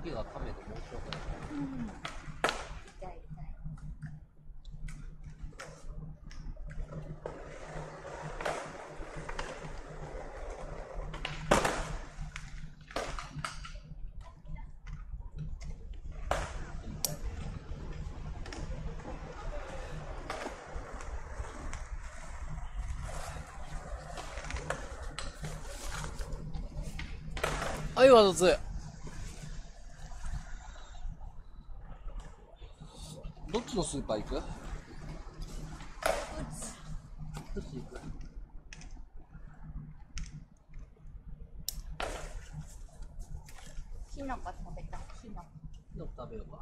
咳が噛めて申し訳ない。 痛い痛い。 はい、ワドツ。どっちのスーパー行く？どっち行く？ キノコ食べた。キノコ。 キノコ食べようか。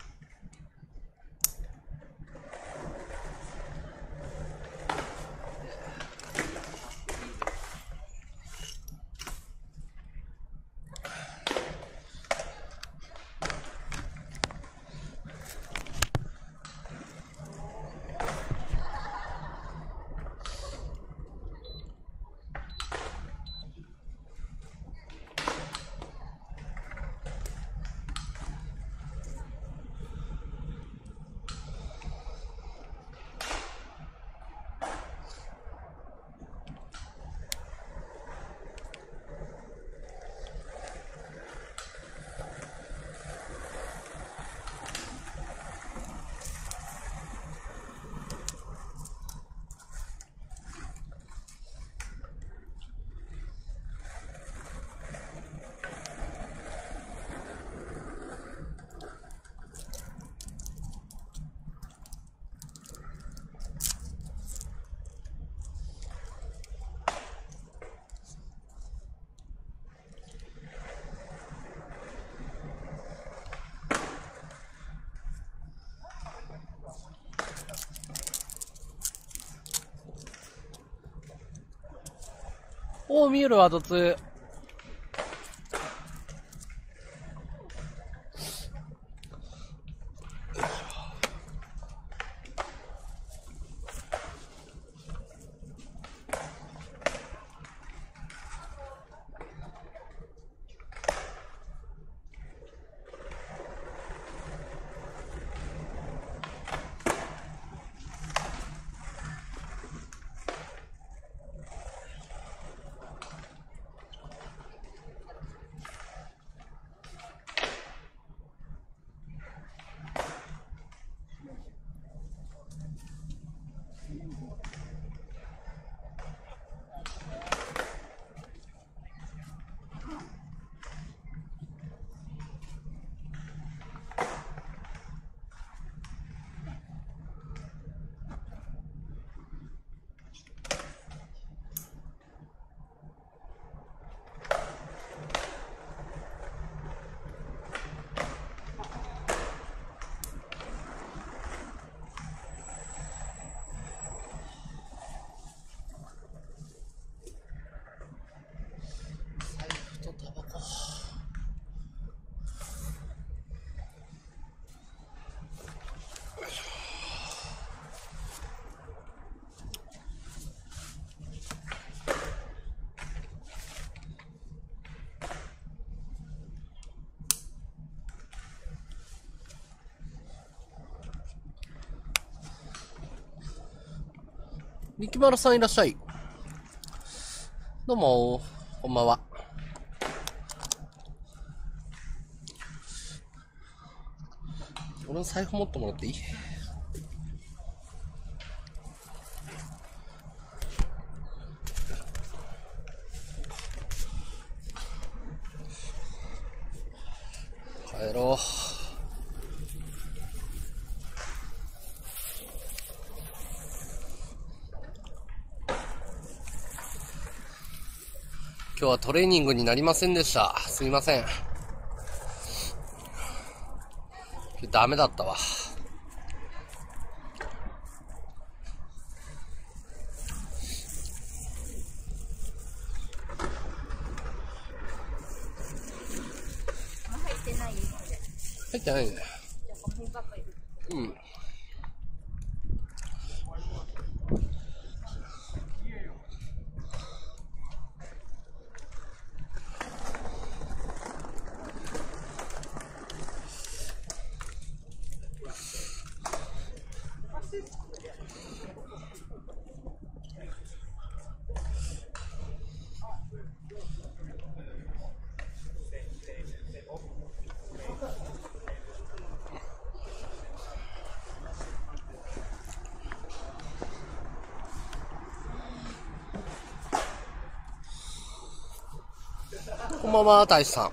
おー、見えるわ、どつ。みきまるさんいらっしゃい。どうも、こんばんは。俺の財布持ってもらっていい？帰ろう。今日はトレーニングになりませんでした。すいません。ダメだったわ。 入ってないよ、これ。 入ってないね。 じゃあ、ゴミ箱入れて。 うん。 こんばんは、大志さん。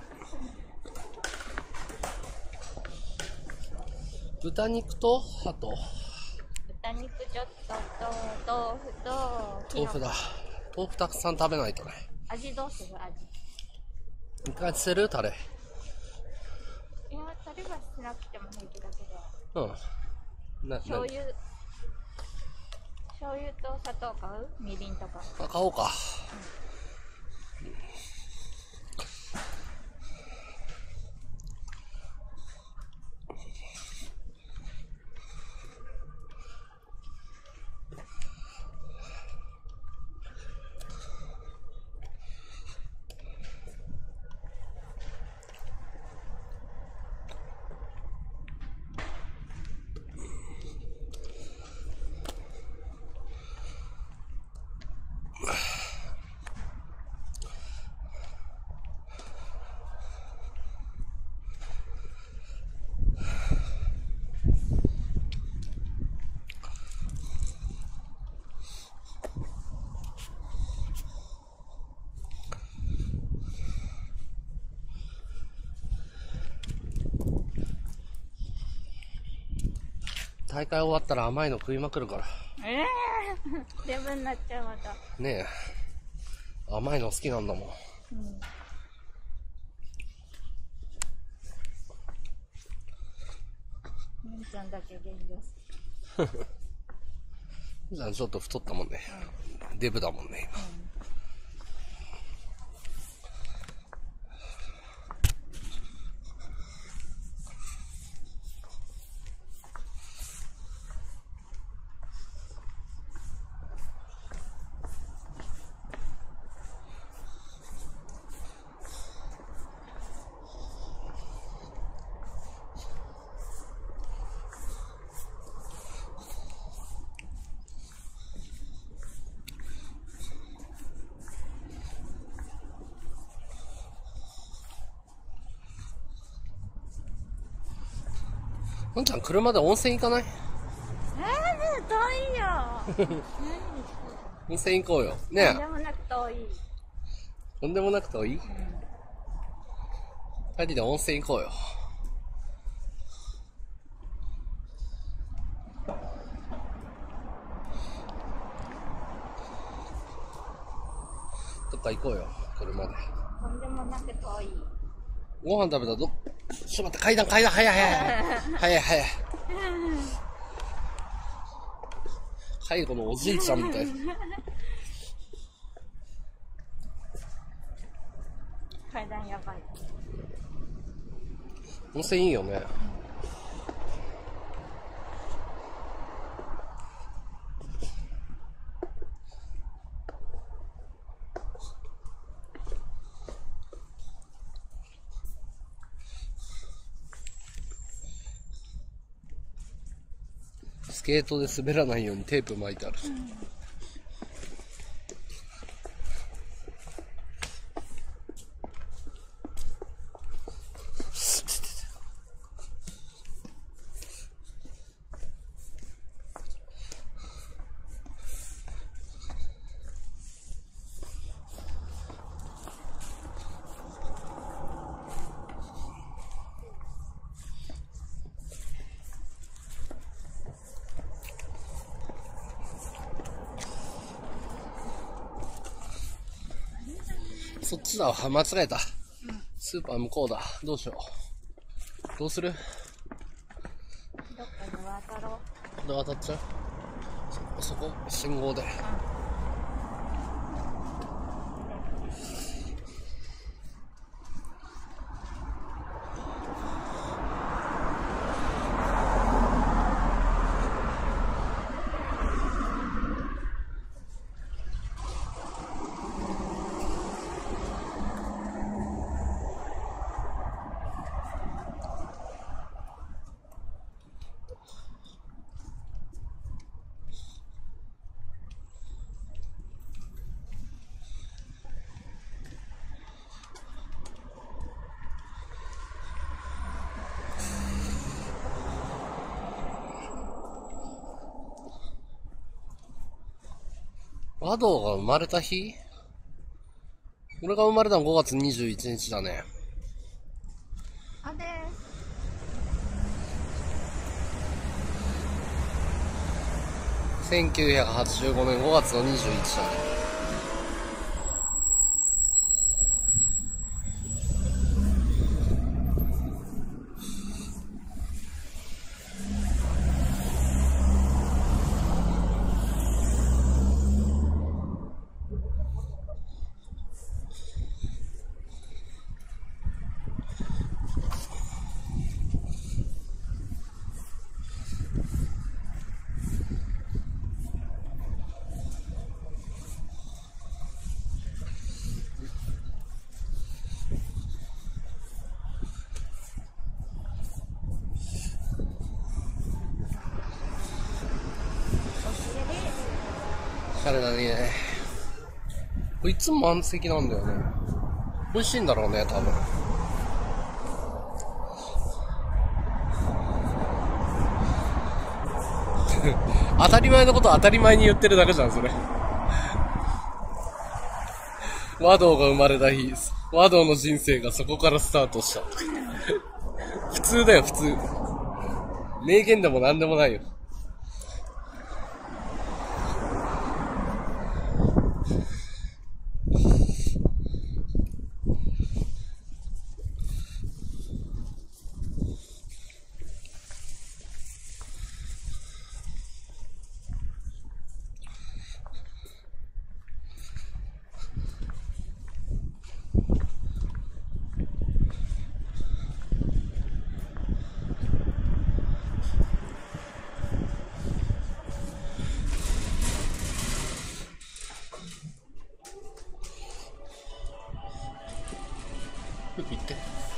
豚肉と、あと、 豚肉ちょっとと、豆腐と、 豆腐だ。豆腐たくさん食べないとね。 味どうする味。 一回するタレ。 いや、タレはしなくても平気だけど。 うん。 醤油と砂糖買う？みりんとか。 買おうか。大会終わったら甘いの食いまくるから。 デブになっちゃうまた。 ねえ。甘いの好きなんだもん。 うん。みんちゃんだけ減量する。 じゃあちょっと太ったもんね。デブだもんね、今。のんちゃん車で温泉行かない？ ねえ、遠いよ。 温泉行こうよ。ねえ。 とんでもなく遠い。 とんでもなく遠い？二人で温泉行こうよ。どっか行こうよ、車で。 とんでもなく遠い。 ご飯食べたらちょっと待って、階段、早い。早い。介護のおじいちゃんみたいな。 階段やばい。 温泉いいよね。スケートで滑らないようにテープ巻いてある。そっちだわ、間違えた。スーパー向こうだ。どうしよう。どうする？ どっかに渡ろう。 で渡っちゃう？そこ信号で。和道が生まれた日？ 俺が生まれたの5月21日だね。 あで 1985年5月の21だね。あれだね。これいつも満席なんだよね。美味しいんだろうね、多分。当たり前のこと当たり前に言ってるだけじゃん、それ。和道が生まれた日、和道の人生がそこからスタートした。普通だよ、普通。名言でも何でもないよ。よく言って。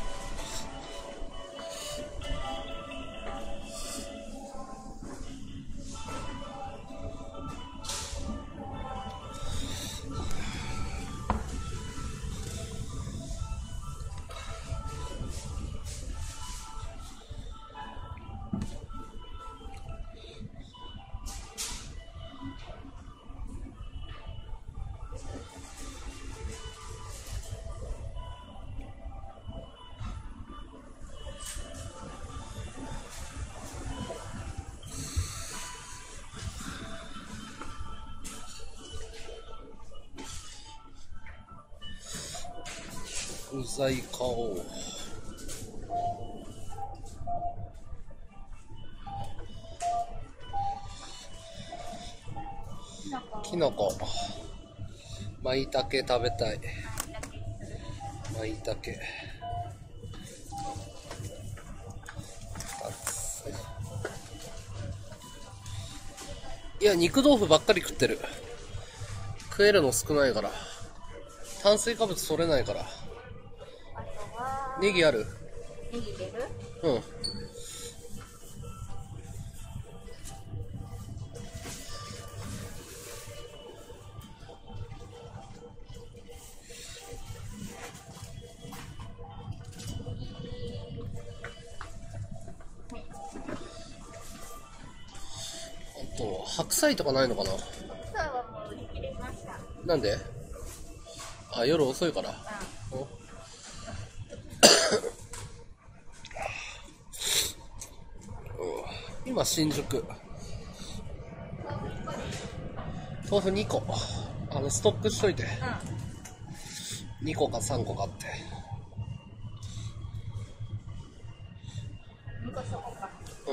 うざい顔。きのこ。まいたけ食べたい。まいたけ。いや、肉豆腐ばっかり食ってる。食えるの少ないから。炭水化物取れないから。ネギある？ ネギ入れる？ うん。あと、白菜とかないのかな？ 白菜はもう売り切れました。 なんで？あ、夜遅いから。 うん。 今新宿豆腐2個ストックしといて、2個か3個買って 2個そこか。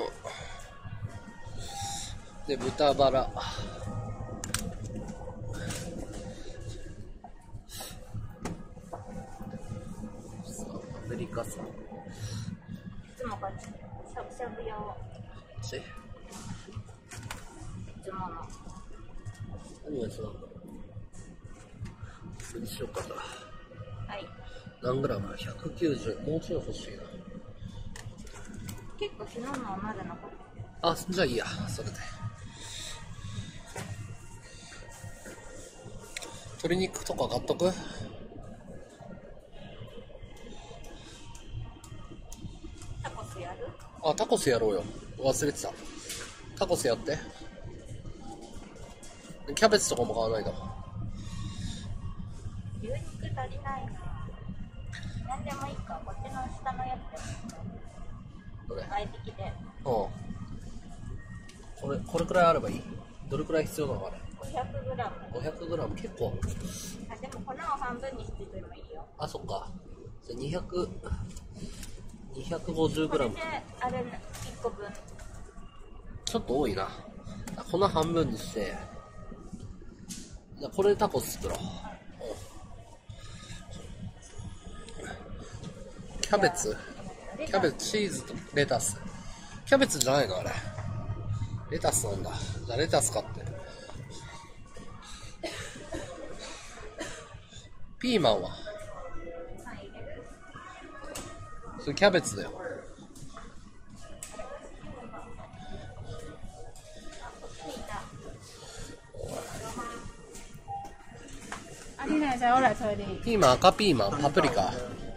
で豚バラアメリカ産いつもこっちしゃぶしゃぶ用いつもの何が一番だろう。にしようかな。 はい。 何グラム？190。もうちょい欲しいな。 結構昨日のはまだ残ってる。 あ、じゃあいいや、それで。鶏肉とか買っとく？ タコスやる？ あ、タコスやろうよ。忘れてた。タコスやって。キャベツとかも買わないと。 牛肉足りないな。なんでもいいか、こっちの下のやつでどれ？ 快適で。 これくらいあればいい？どれくらい必要なのあれ？ 500g。 500g 結構。 あ、でも粉を半分にしてもいいよ。 あ、そっか。じゃあ250g。 これであれ1個分。 ちょっと多いな。粉半分にして。じゃあこれでタコス作ろう。キャベツ、チーズとレタス。キャベツじゃないのあれ。レタスなんだ。じゃあレタス買って。ピーマンは？それキャベツだよ。ピーマン、赤ピーマン、パプリカ。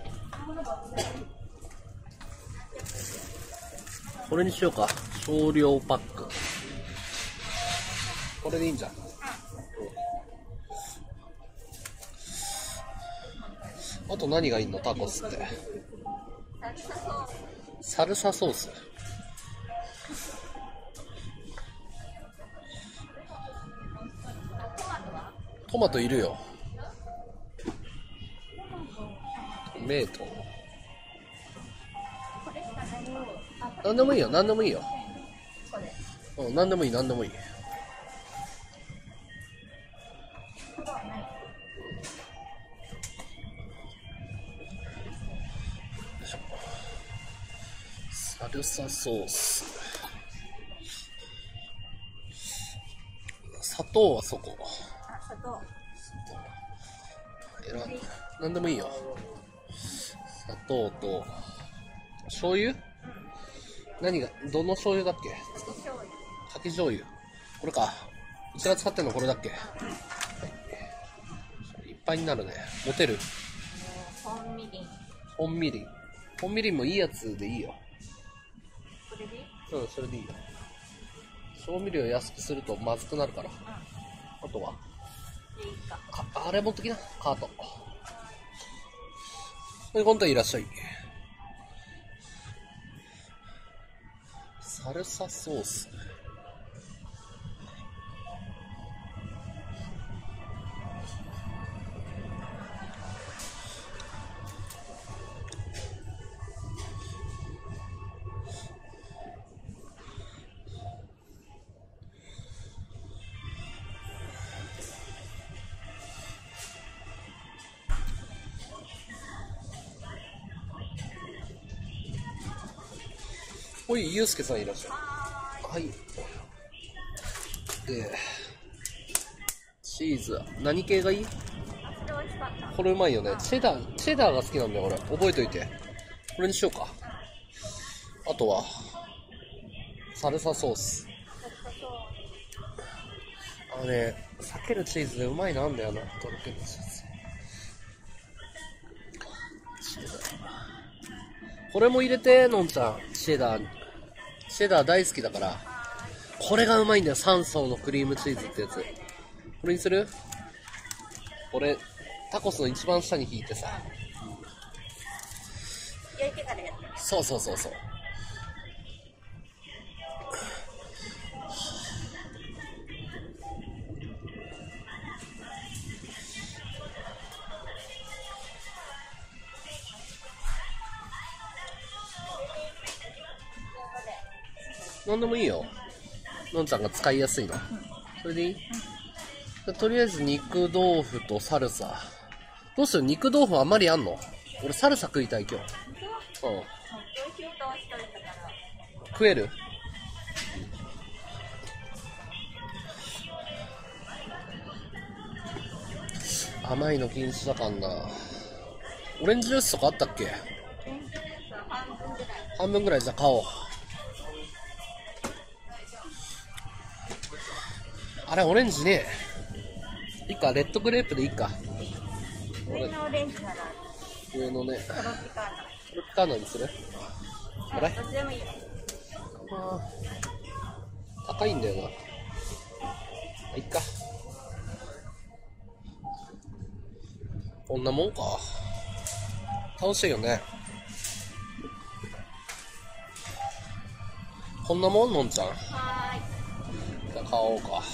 これにしようか。少量パック。これでいいんじゃん。あと何がいいのタコスって。サルサソース。トマトいるよ。トメート。なんでもいいよ、なんでもいいよ。うん、なんでもいい、なんでもいい。サルサソース。砂糖はそこ。 砂糖。 なんでもいいよ。砂糖と、醤油？何が、どの醤油だっけ？かき醤油。これか。うちが使ってんのこれだっけ？はい、いっぱいになるね。持てる？ 本みりん。 本みりん。本みりんもいいやつでいいよ。 これでいい？ うん、それでいいよ。調味料安くするとまずくなるから。あとは？あれ持ってきな、カート。で、今度はいらっしゃい。サルサソース。おい、ゆうすけさんいらっしゃい。はい。で、チーズ、何系がいい？これうまいよね。チェダーが好きなんだよ、俺。覚えといて。これにしようか。あとは、サルサソース。避けるチーズでうまいのあんだよな。とろけるチーズ。これも入れて、のんちゃん。チェダー大好きだから。これがうまいんだよ。3層のクリームチーズってやつ。これにする？これ、タコスの一番下に引いてさ。 焼いてからやって。 そうそうそうそう。なんでもいいよ。のんちゃんが使いやすいの。それでいい？とりあえず肉豆腐とサルサ。どうする？肉豆腐あんまりあんの？俺サルサ食いたい今日。うん。食える？甘いの禁止だかんな。オレンジジュースとかあったっけ？半分ぐらいじゃあ買おう。あれオレンジねえ。いいか、レッドグレープでいいか。 上のオレンジなら上のね。 トロピカーナ。 トロピカーナにする？あれ？ どっちでもいいよ。 高いんだよな。いっか。 こんなもんか。楽しいよね。こんなもん、のんちゃん。 はーい。 じゃあ買おうか。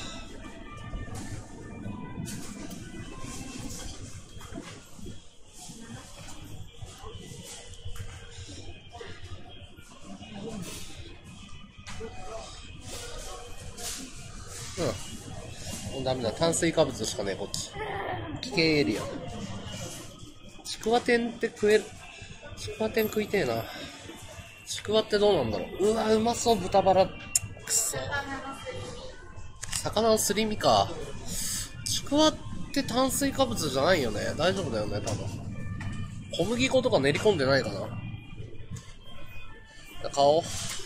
もうダメだ。炭水化物しかねえ、こっち。危険エリア。ちくわ天って食える。ちくわ天食いてえな。ちくわってどうなんだろう。うわ、うまそう、豚バラ。くそ。魚のすり身か。ちくわって炭水化物じゃないよね。大丈夫だよね、多分。小麦粉とか練り込んでないかな。買おう。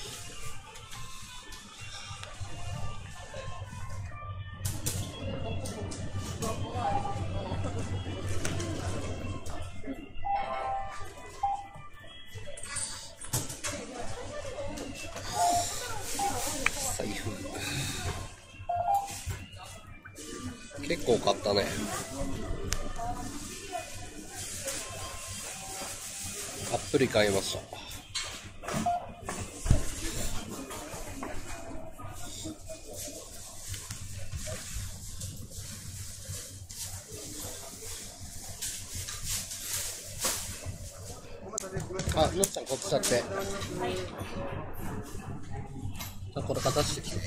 財布。結構買ったね。たっぷり買いました。あ、のっちゃんこっちだって。じゃあこれ片してきて。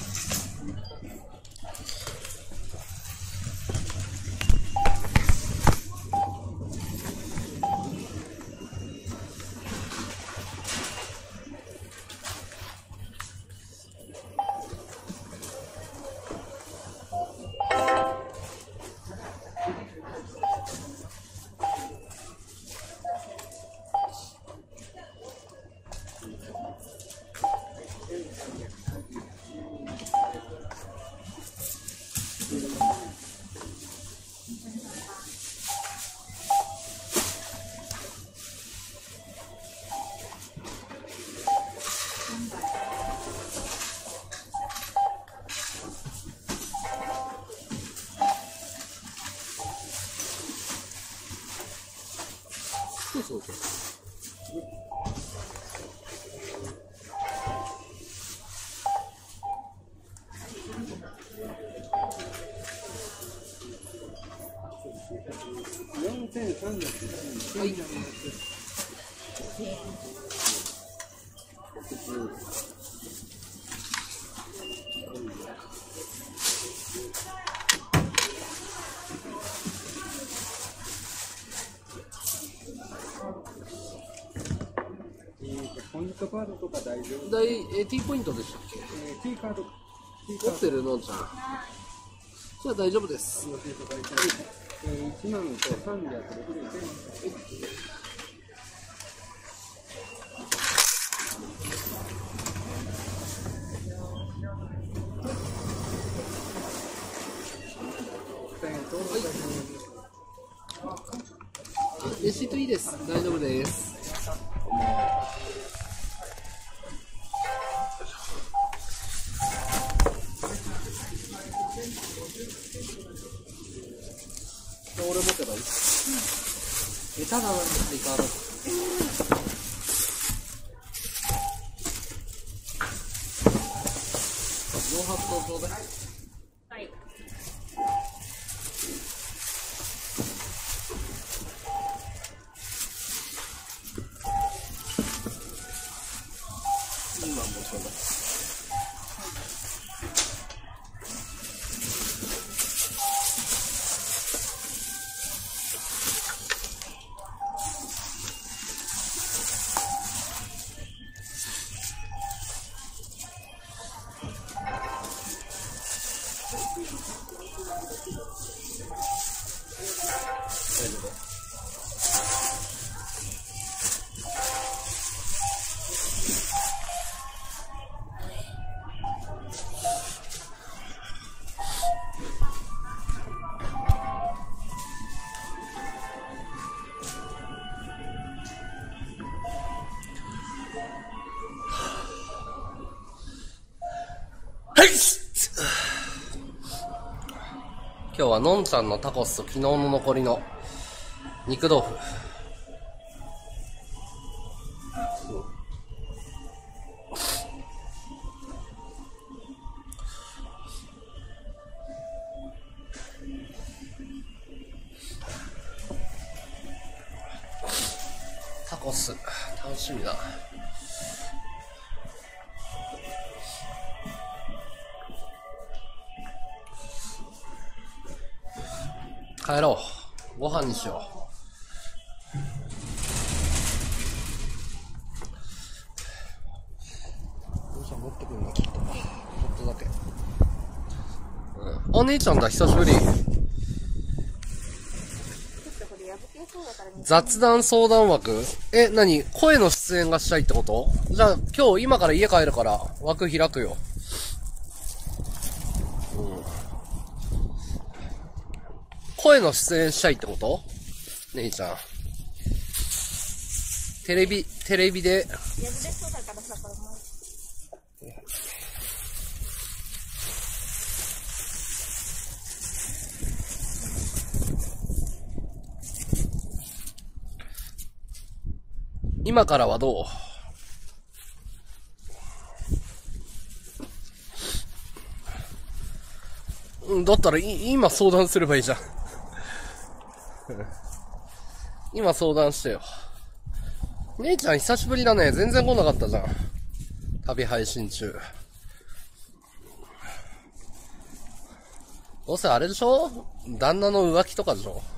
そうそうそう。はい。 ポイントカードとか大丈夫？ T ポイントでしたっけ？ T カード。 持ってるのんちゃん。じゃあ大丈夫です。 1万と360円。 レシートいいです。大丈夫です。俺持てばいい。下手だな、スイカだ。両発とちょうだい。 はい。 今もちょうだい。大丈夫。はい。今日はのんちゃんのタコスと昨日の残りの肉豆腐。タコス、楽しみだ。帰ろう。ご飯にしよう。持ってくるな、きっと。ちょっとだけ。お姉ちゃんだ、久しぶり。雑談相談枠？何？声の出演がしたいってこと？じゃあ、今日今から家帰るから、枠開くよ。声の出演したいってこと？姉ちゃん。テレビで。今からはどう？だったら今相談すればいいじゃん。今相談してよ。姉ちゃん久しぶりだね。全然来なかったじゃん。旅配信中。どうせあれでしょ？旦那の浮気とかでしょ？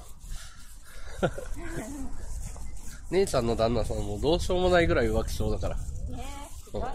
姉ちゃんの旦那さんもどうしようもないぐらい浮気症だから。 ねえ、すごいね。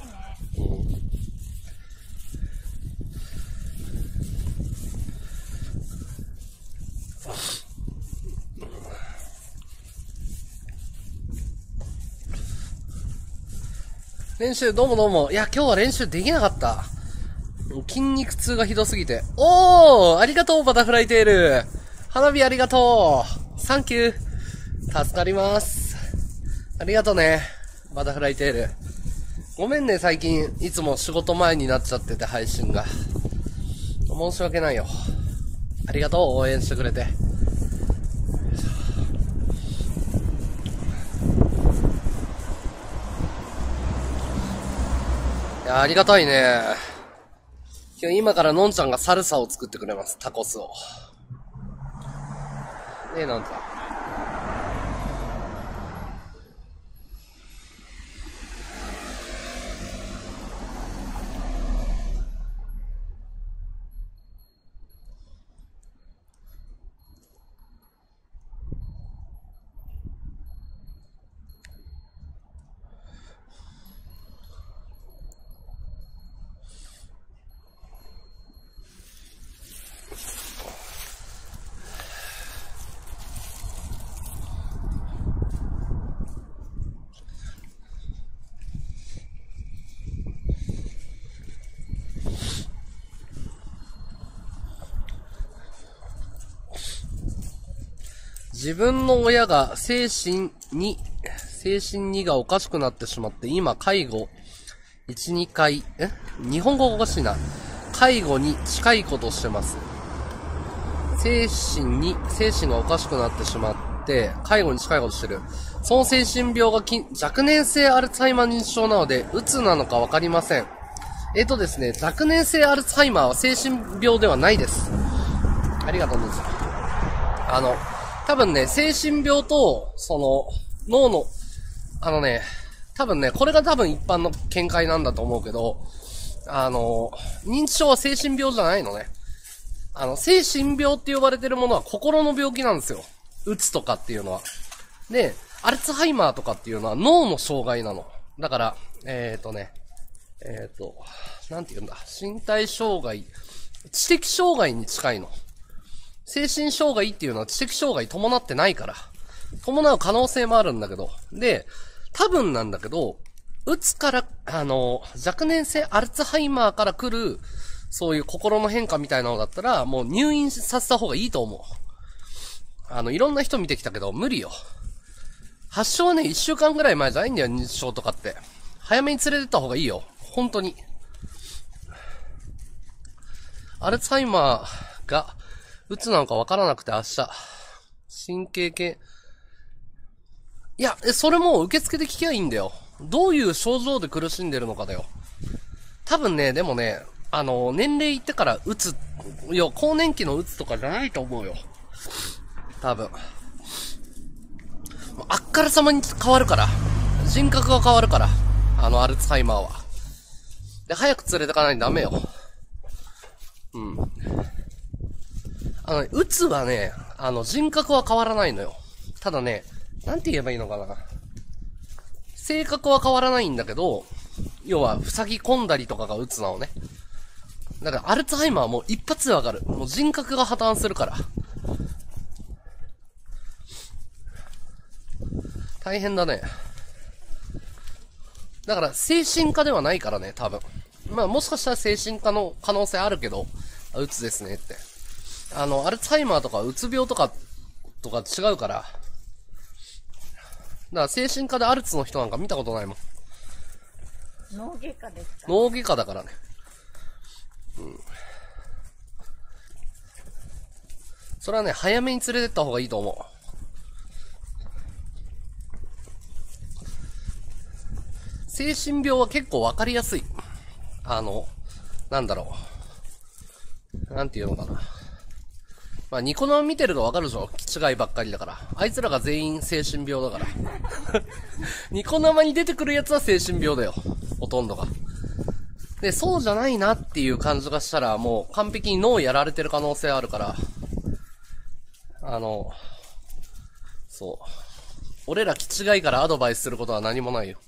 練習どうもどうも。いや、今日は練習できなかった。筋肉痛がひどすぎて。おー、ありがとう、バタフライテール。花火ありがとう。サンキュー。助かります。ありがとうね、バタフライテール。ごめんね、最近、いつも仕事前になっちゃってて、配信が。申し訳ないよ。ありがとう、応援してくれて。いや、ありがたいね。今日今からのんちゃんがサルサを作ってくれます、タコスを。ねえ、なんか。自分の親が精神2がおかしくなってしまって、今介護1、2回、日本語おかしいな。介護に近いことしてます。精神がおかしくなってしまって、介護に近いことしてる。その精神病が若年性アルツハイマー認知症なので、うつなのかわかりません。ですね、若年性アルツハイマーは精神病ではないです。ありがとうございます。多分ね、精神病と、脳の、多分ね、これが多分一般の見解なんだと思うけど、認知症は精神病じゃないのね。精神病って呼ばれてるものは心の病気なんですよ。うつとかっていうのは。で、アルツハイマーとかっていうのは脳の障害なの。だから、なんて言うんだ。身体障害、知的障害に近いの。精神障害っていうのは知的障害伴ってないから。伴う可能性もあるんだけど。で、多分なんだけど、うつから、若年性アルツハイマーから来る、そういう心の変化みたいなのだったら、もう入院させた方がいいと思う。いろんな人見てきたけど、無理よ。発症はね、1週間ぐらい前じゃないんだよ、認知症とかって。早めに連れてった方がいいよ。本当に。アルツハイマーが、うつなのかわからなくて明日、神経系、 いや、それも受付で聞きゃいいんだよ。どういう症状で苦しんでるのかだよ。多分ね、でもね、年齢いってからうつ、いや、更年期のうつとかじゃないと思うよ。多分。あっからさまに変わるから。人格が変わるから。アルツハイマーは。で、早く連れてかないとダメよ。うん。うつはね、人格は変わらないのよ。ただね、なんて言えばいいのかな。性格は変わらないんだけど、要は、塞ぎ込んだりとかがうつなのね。だから、アルツハイマーはもう一発でわかる。もう人格が破綻するから。大変だね。だから、精神科ではないからね、多分。まあ、もしかしたら精神科の可能性あるけど、うつですねって。アルツハイマーとかうつ病とか違うから。だから精神科でアルツの人なんか見たことないもん。 脳外科ですか？ 脳外科だからね。うん。それはね、早めに連れてった方がいいと思う。精神病は結構わかりやすい。なんだろう。なんていうのかな。まあ、ニコ生見てるとわかるでしょ？違いばっかりだから。あいつらが全員精神病だから。ニコ生に出てくるやつは精神病だよ。ほとんどが。で、そうじゃないなっていう感じがしたら、もう完璧に脳やられてる可能性あるから、そう。俺ら気違いからアドバイスすることは何もないよ。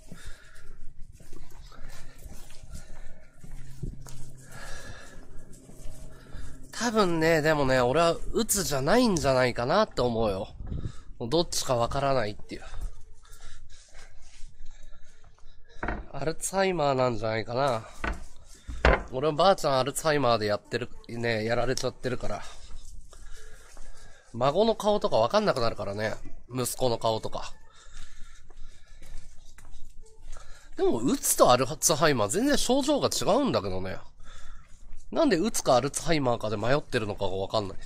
多分ね、でもね、俺はうつじゃないんじゃないかなって思うよ。どっちかわからないっていう。アルツハイマーなんじゃないかな。俺はばあちゃんアルツハイマーでやられちゃってるから。孫の顔とかわかんなくなるからね。息子の顔とか。でも、うつとアルツハイマー全然症状が違うんだけどね。なんでうつかアルツハイマーかで迷ってるのかがわかんない。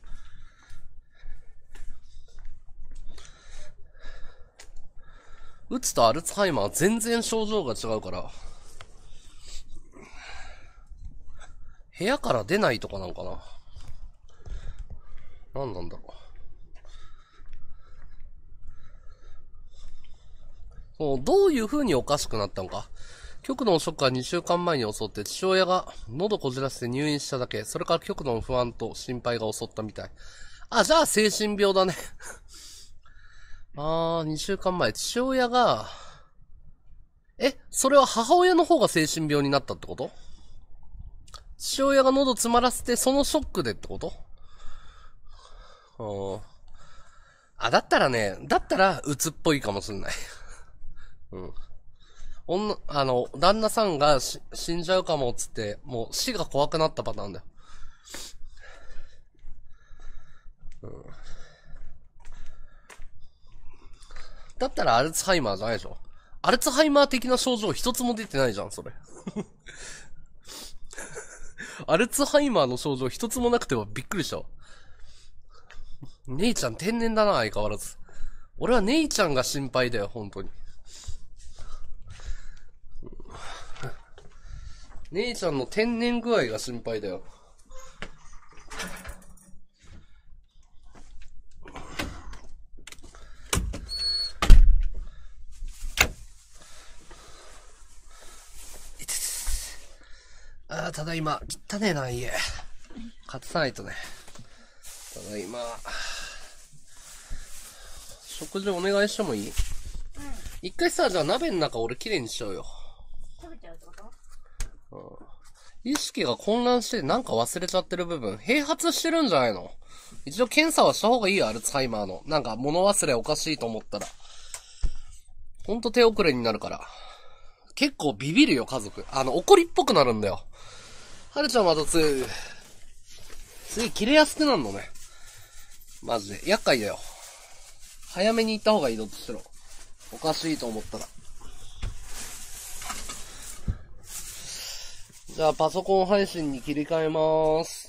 うつとアルツハイマーは全然症状が違うから。部屋から出ないとかなんかな。なんなんだろう。そう、どういう風におかしくなったのか。極度のショックが2週間前に襲って父親が喉こじらせて入院しただけ。それから極度の不安と心配が襲ったみたい。あ、じゃあ精神病だね。2週間前。父親が、それは母親の方が精神病になったってこと？父親が喉詰まらせてそのショックでってこと？だったらうつっぽいかもしんない。うん。旦那さんが死んじゃうかもっつって、もう死が怖くなったパターンだよ。うん。だったらアルツハイマーじゃないでしょ。アルツハイマー的な症状一つも出てないじゃん、それ。アルツハイマーの症状一つもなくてはびっくりしたわ。姉ちゃん天然だな、相変わらず。俺は姉ちゃんが心配だよ、本当に。姉ちゃんの天然具合が心配だよ。ただいま、汚ねえな、家。勝たないとね。ただいま。食事お願いしてもいい？一回さ、じゃあ鍋の中俺きれいにしちゃうよ。 食べちゃうってこと？ 意識が混乱してなんか忘れちゃってる部分、併発してるんじゃないの？一応検査はした方がいいよ、アルツハイマーの。なんか物忘れおかしいと思ったら。ほんと手遅れになるから。結構ビビるよ、家族。怒りっぽくなるんだよ。はるちゃんまた次切れやすくなるのね。マジで。厄介だよ。早めに行った方がいいのとしろ。おかしいと思ったら。じゃあパソコン配信に切り替えまーす。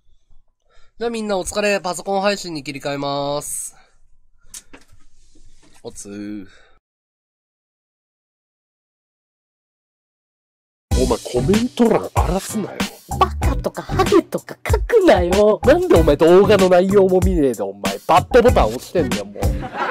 じゃあみんなお疲れ。パソコン配信に切り替えまーす。 おつー。 お前コメント欄荒らすなよ。バカとかハゲとか書くなよ。なんでお前動画の内容も見ねえでお前バッドボタン押してんだよもう。